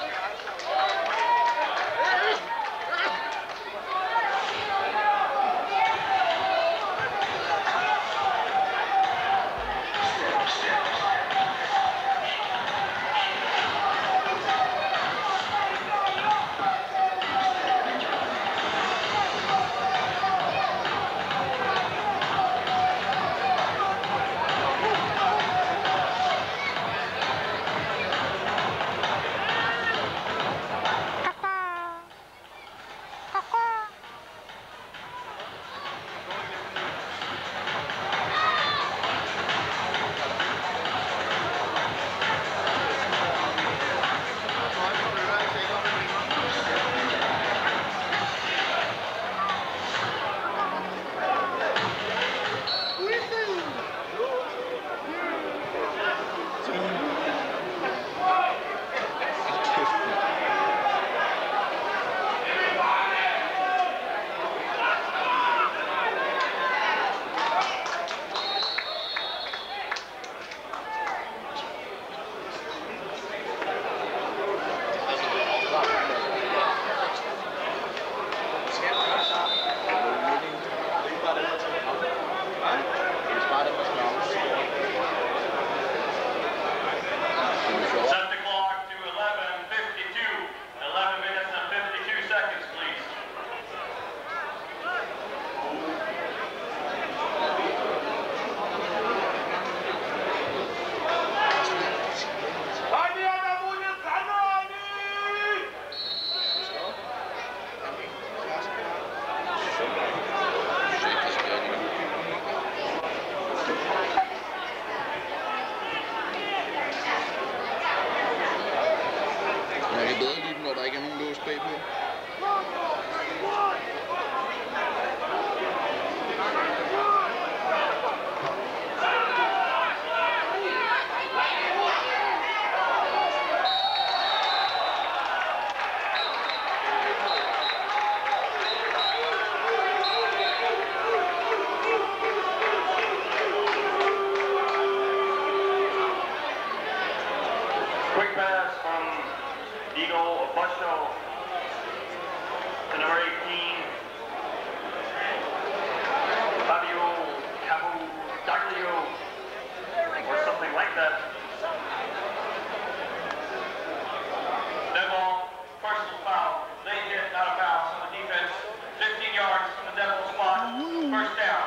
Quick pass from Dino Busho to number 18, Fabio Capodaglio, or something like that. Dead ball, personal foul, late hit, not a foul on the defense, 15 yards from the dead ball spot, first down.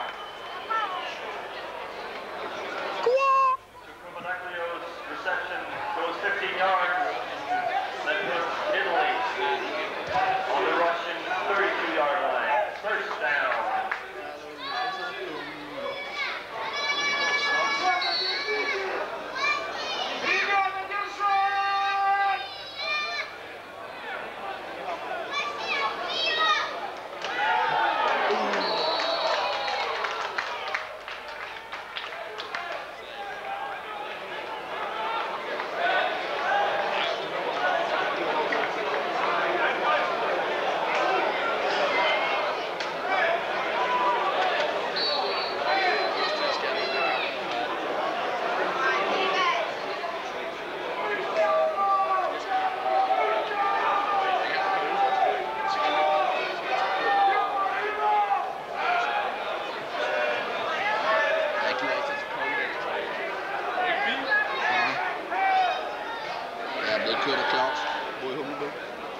Capodaglio's reception goes 15 yards. That puts Italy on the Russian 32-yard line. First down. Kørt af Claus, hvor i Hummelbæk.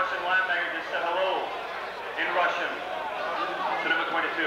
Russian linebacker just said hello in Russian to number 22.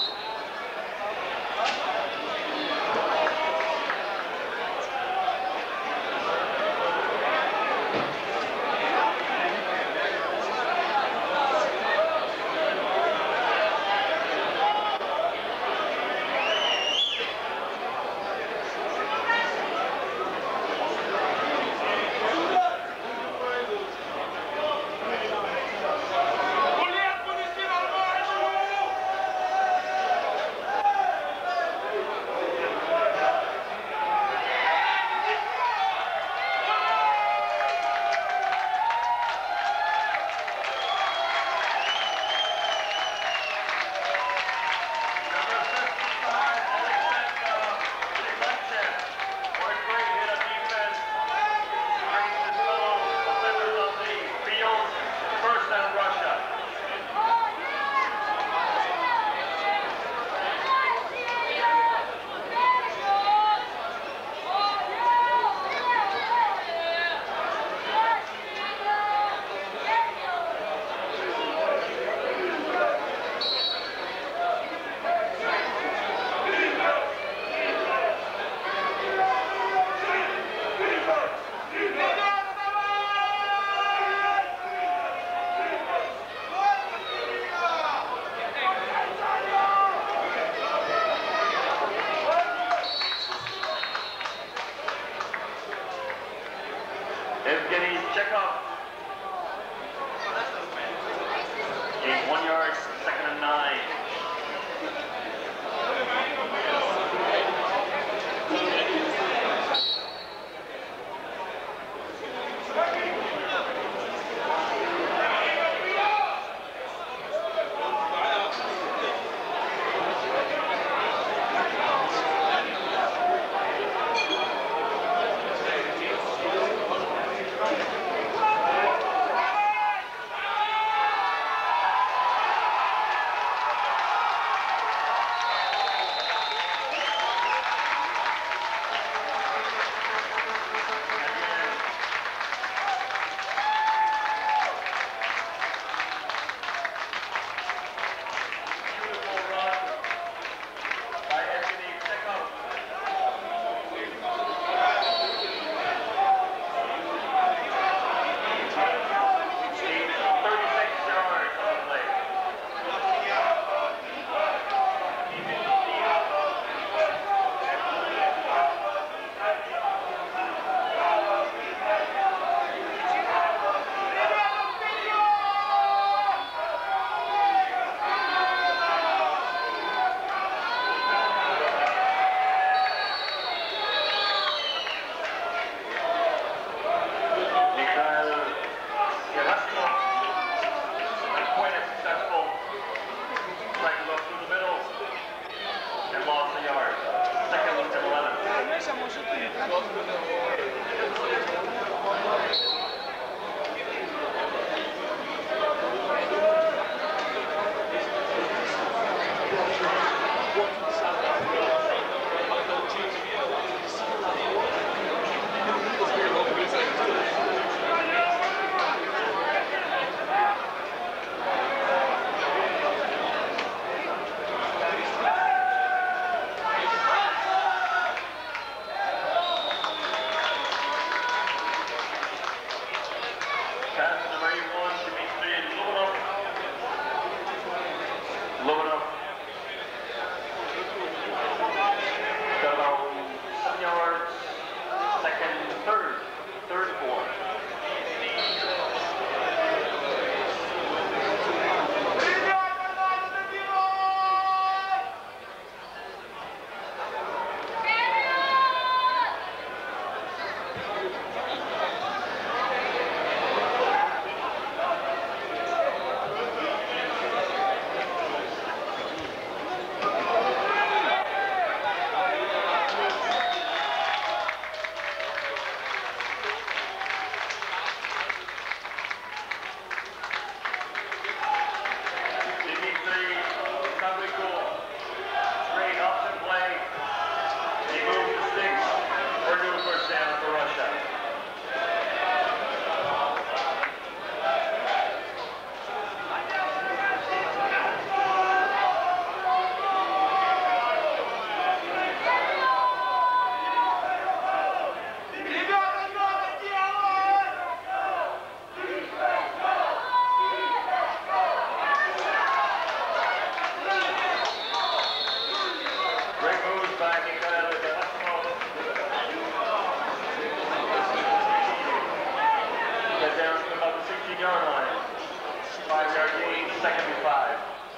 Evgeny Chekhov. Gain 1 yard, 2nd and 9. 5-yard gain, second and 5.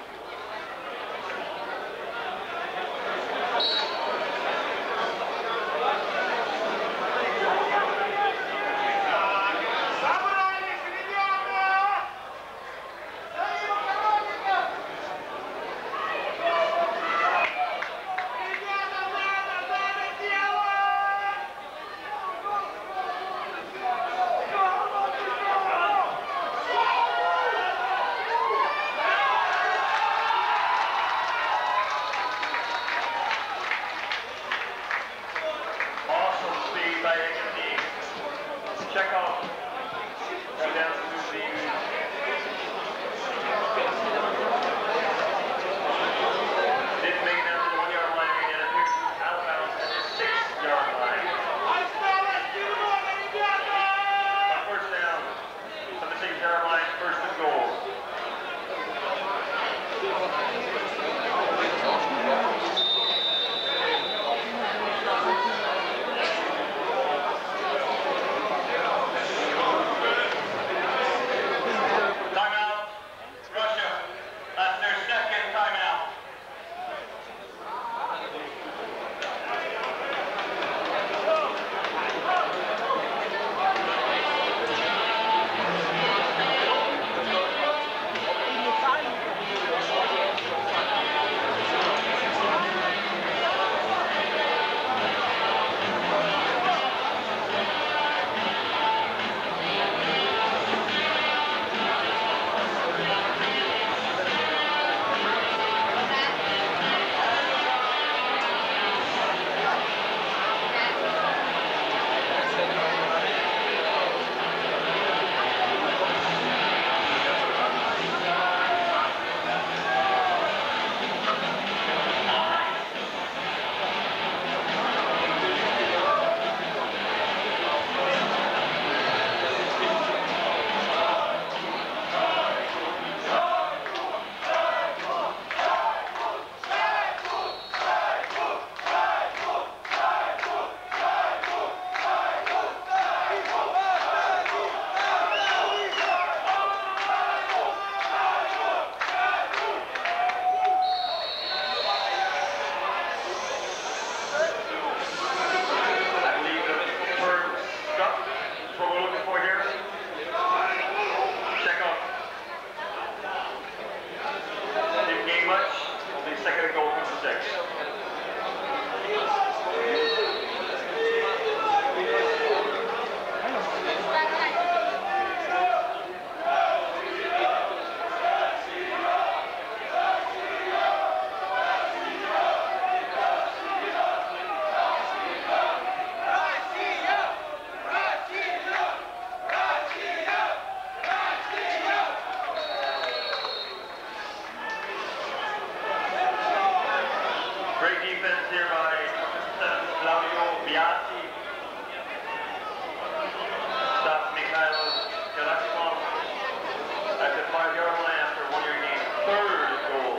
Chekhov got down to the didn't make it down to the 1-yard line and appears to be out of bounds at the 6-yard line. On first down from the 6-yard line, first and goal. Great defense here by Claudio Biasi. Stops Mikhailo Kalashnikov at the 5-yard line after a 1-yard gain. Third and goal.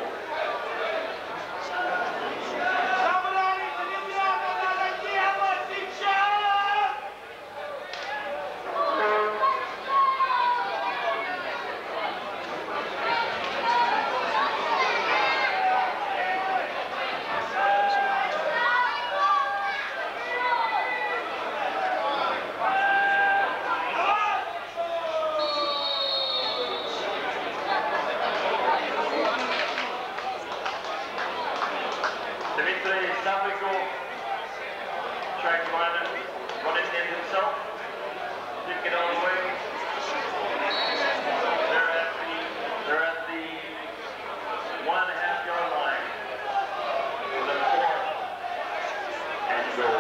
Dmitry Savlikov tried to run it in himself. Didn't get all the way. They're at the 1.5-yard line for the 4th and goal.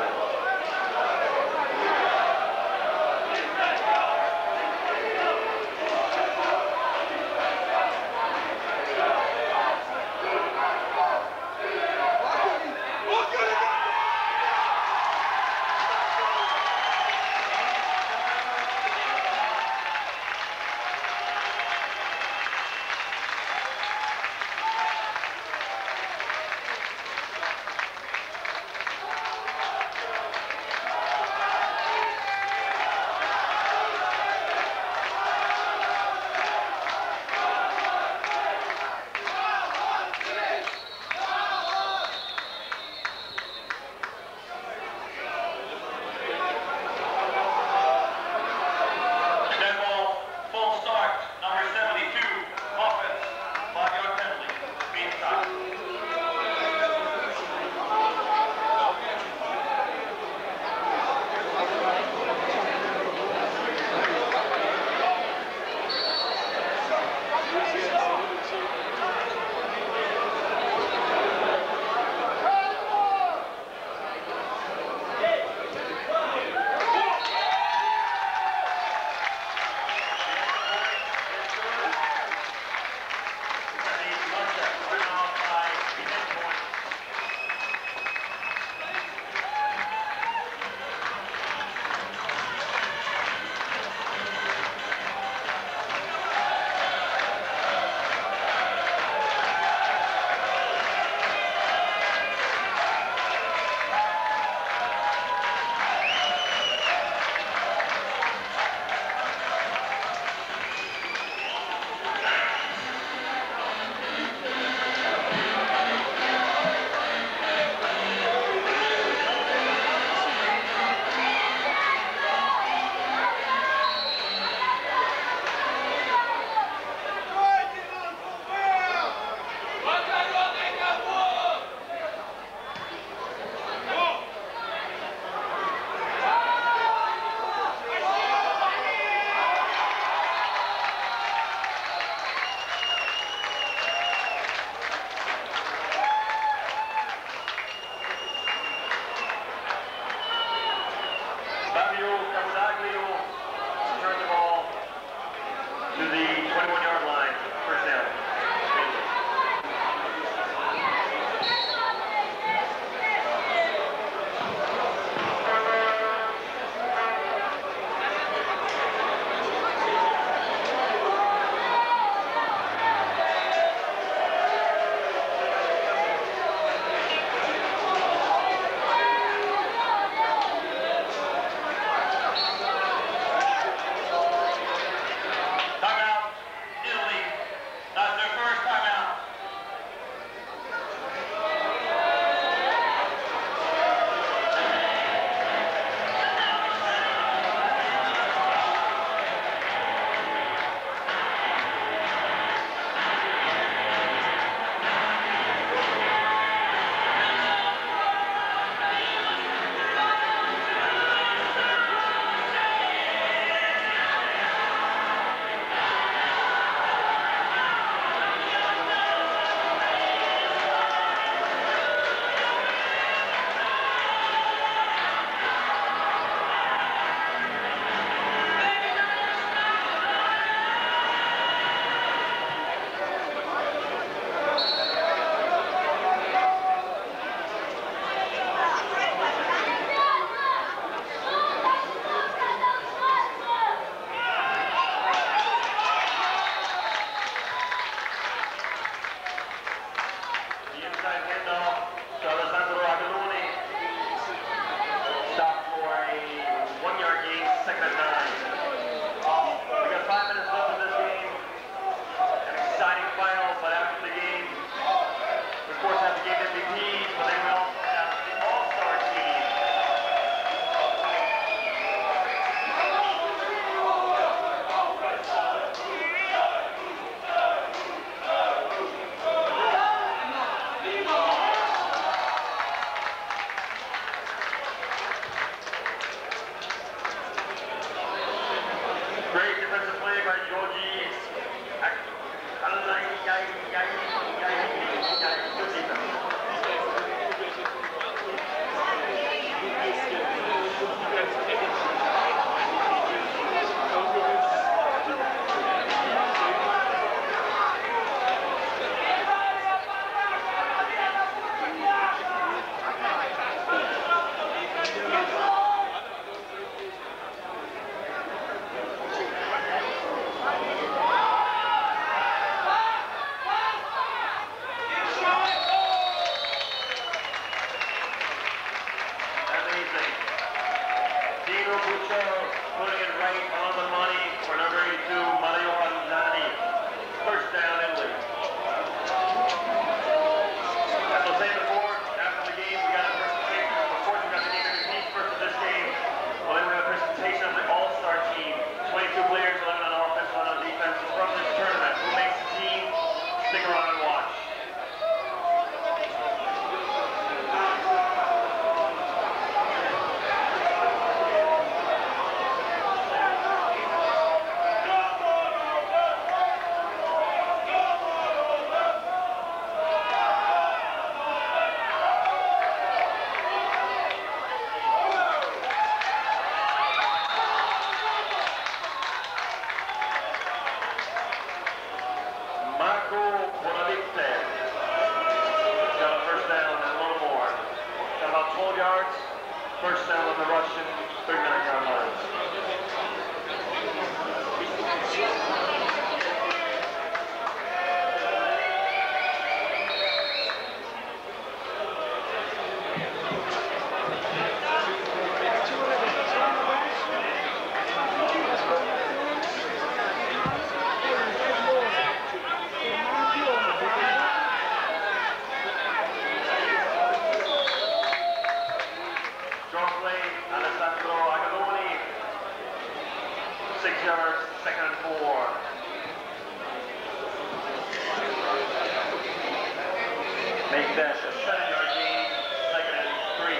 Defense, a 7-yard gain, second and 3.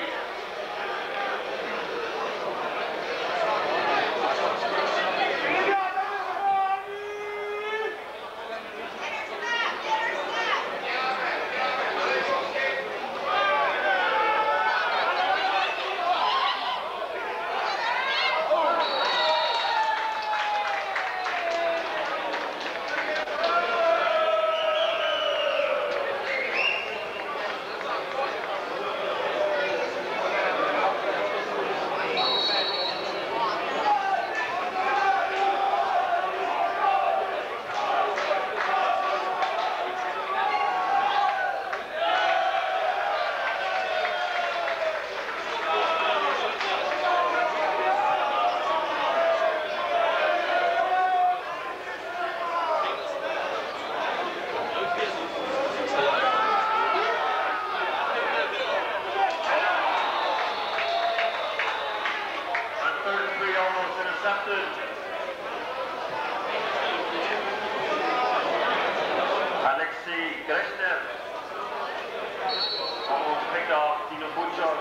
Alexei Greshnev almost picked off Dino Buchar.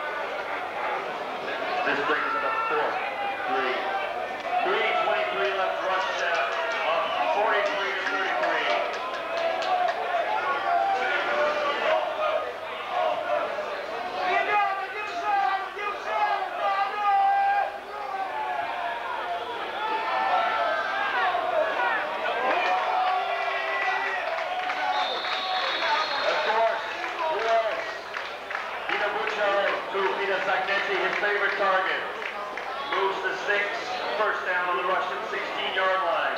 This brings it up 4-3. 3:23 left rush set up 43-33. His favorite target, moves to 6, first down on the Russian 16-yard line.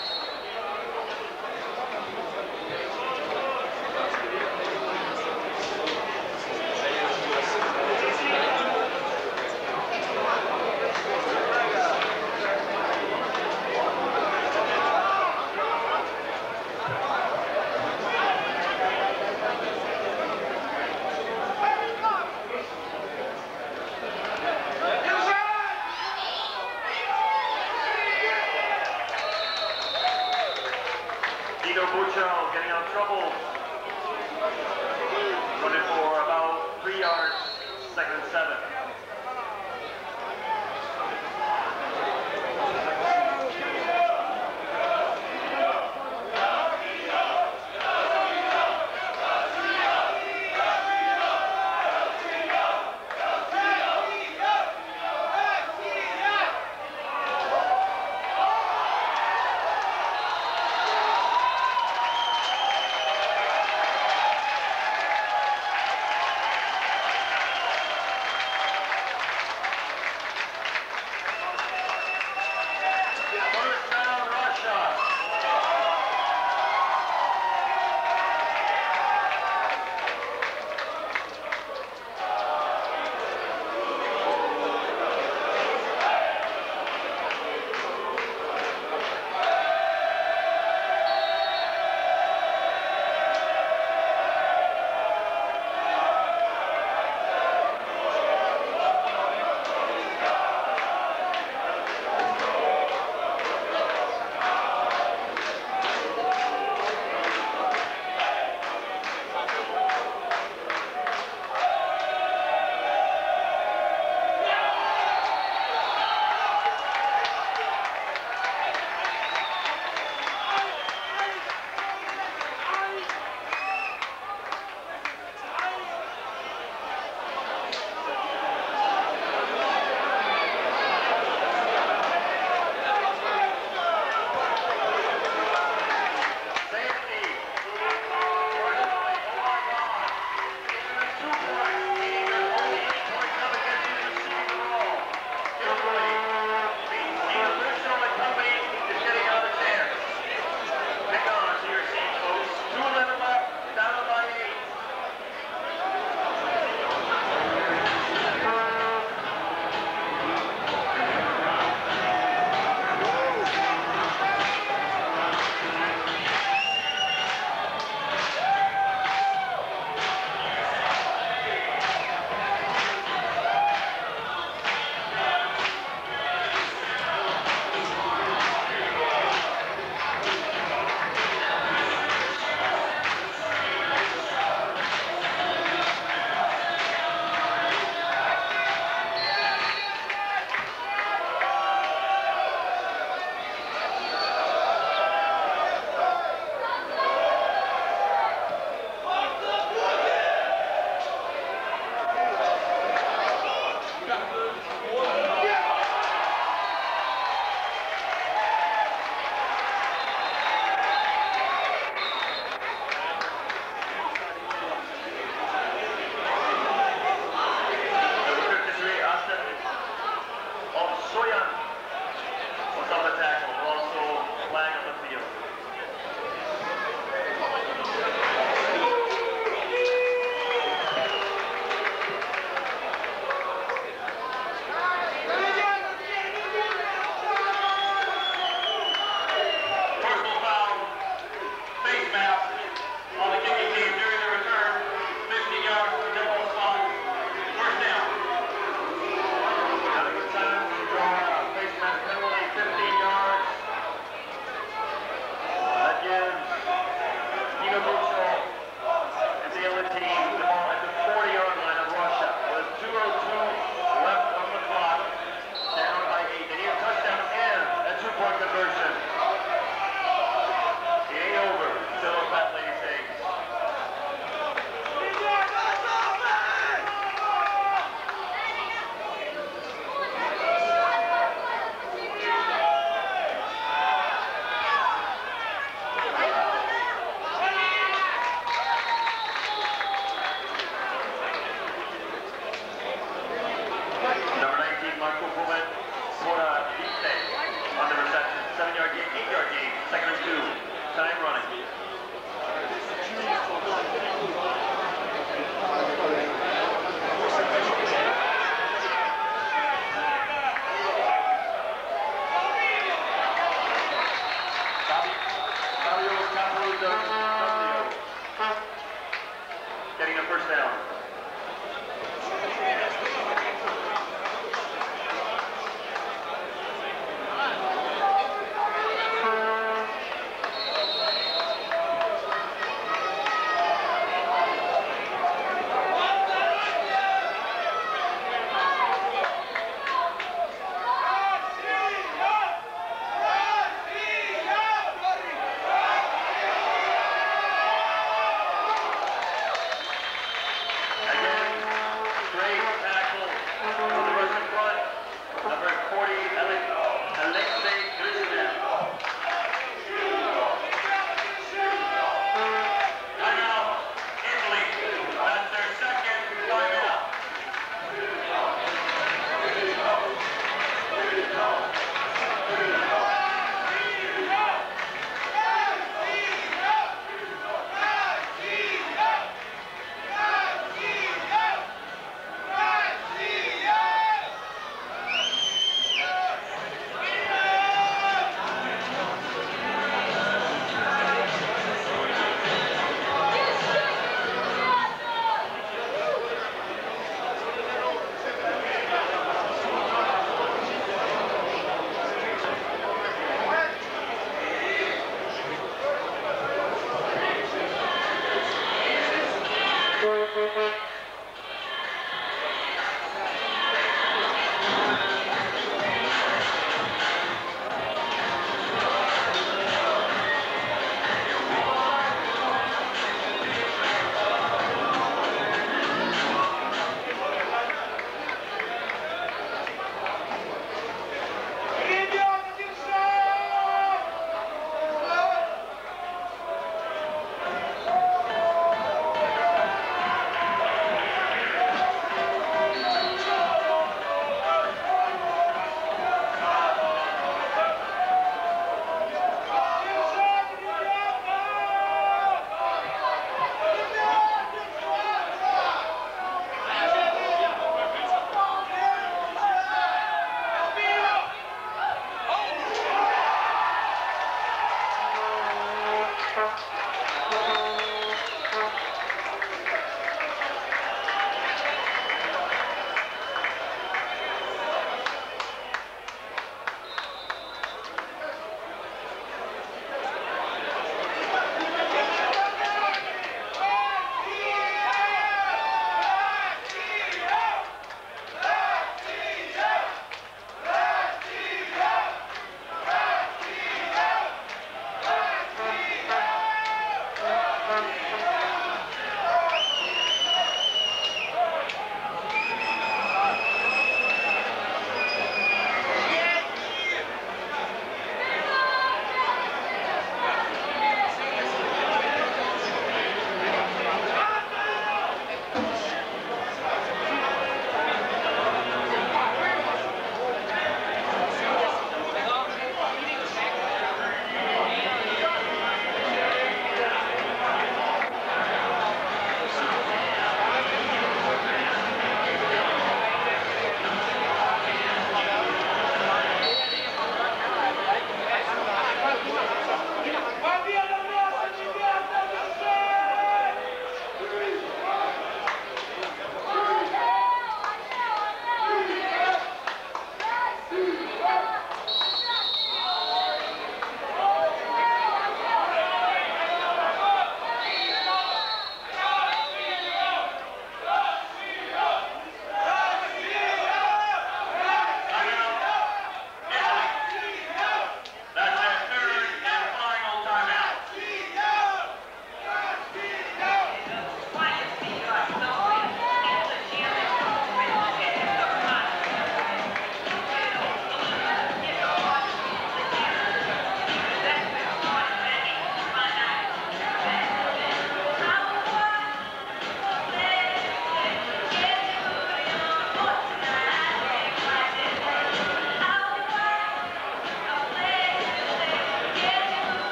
Buchel getting out of trouble. Running for about 3 yards, second and 7. time running. Getting a first down.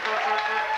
Thank you.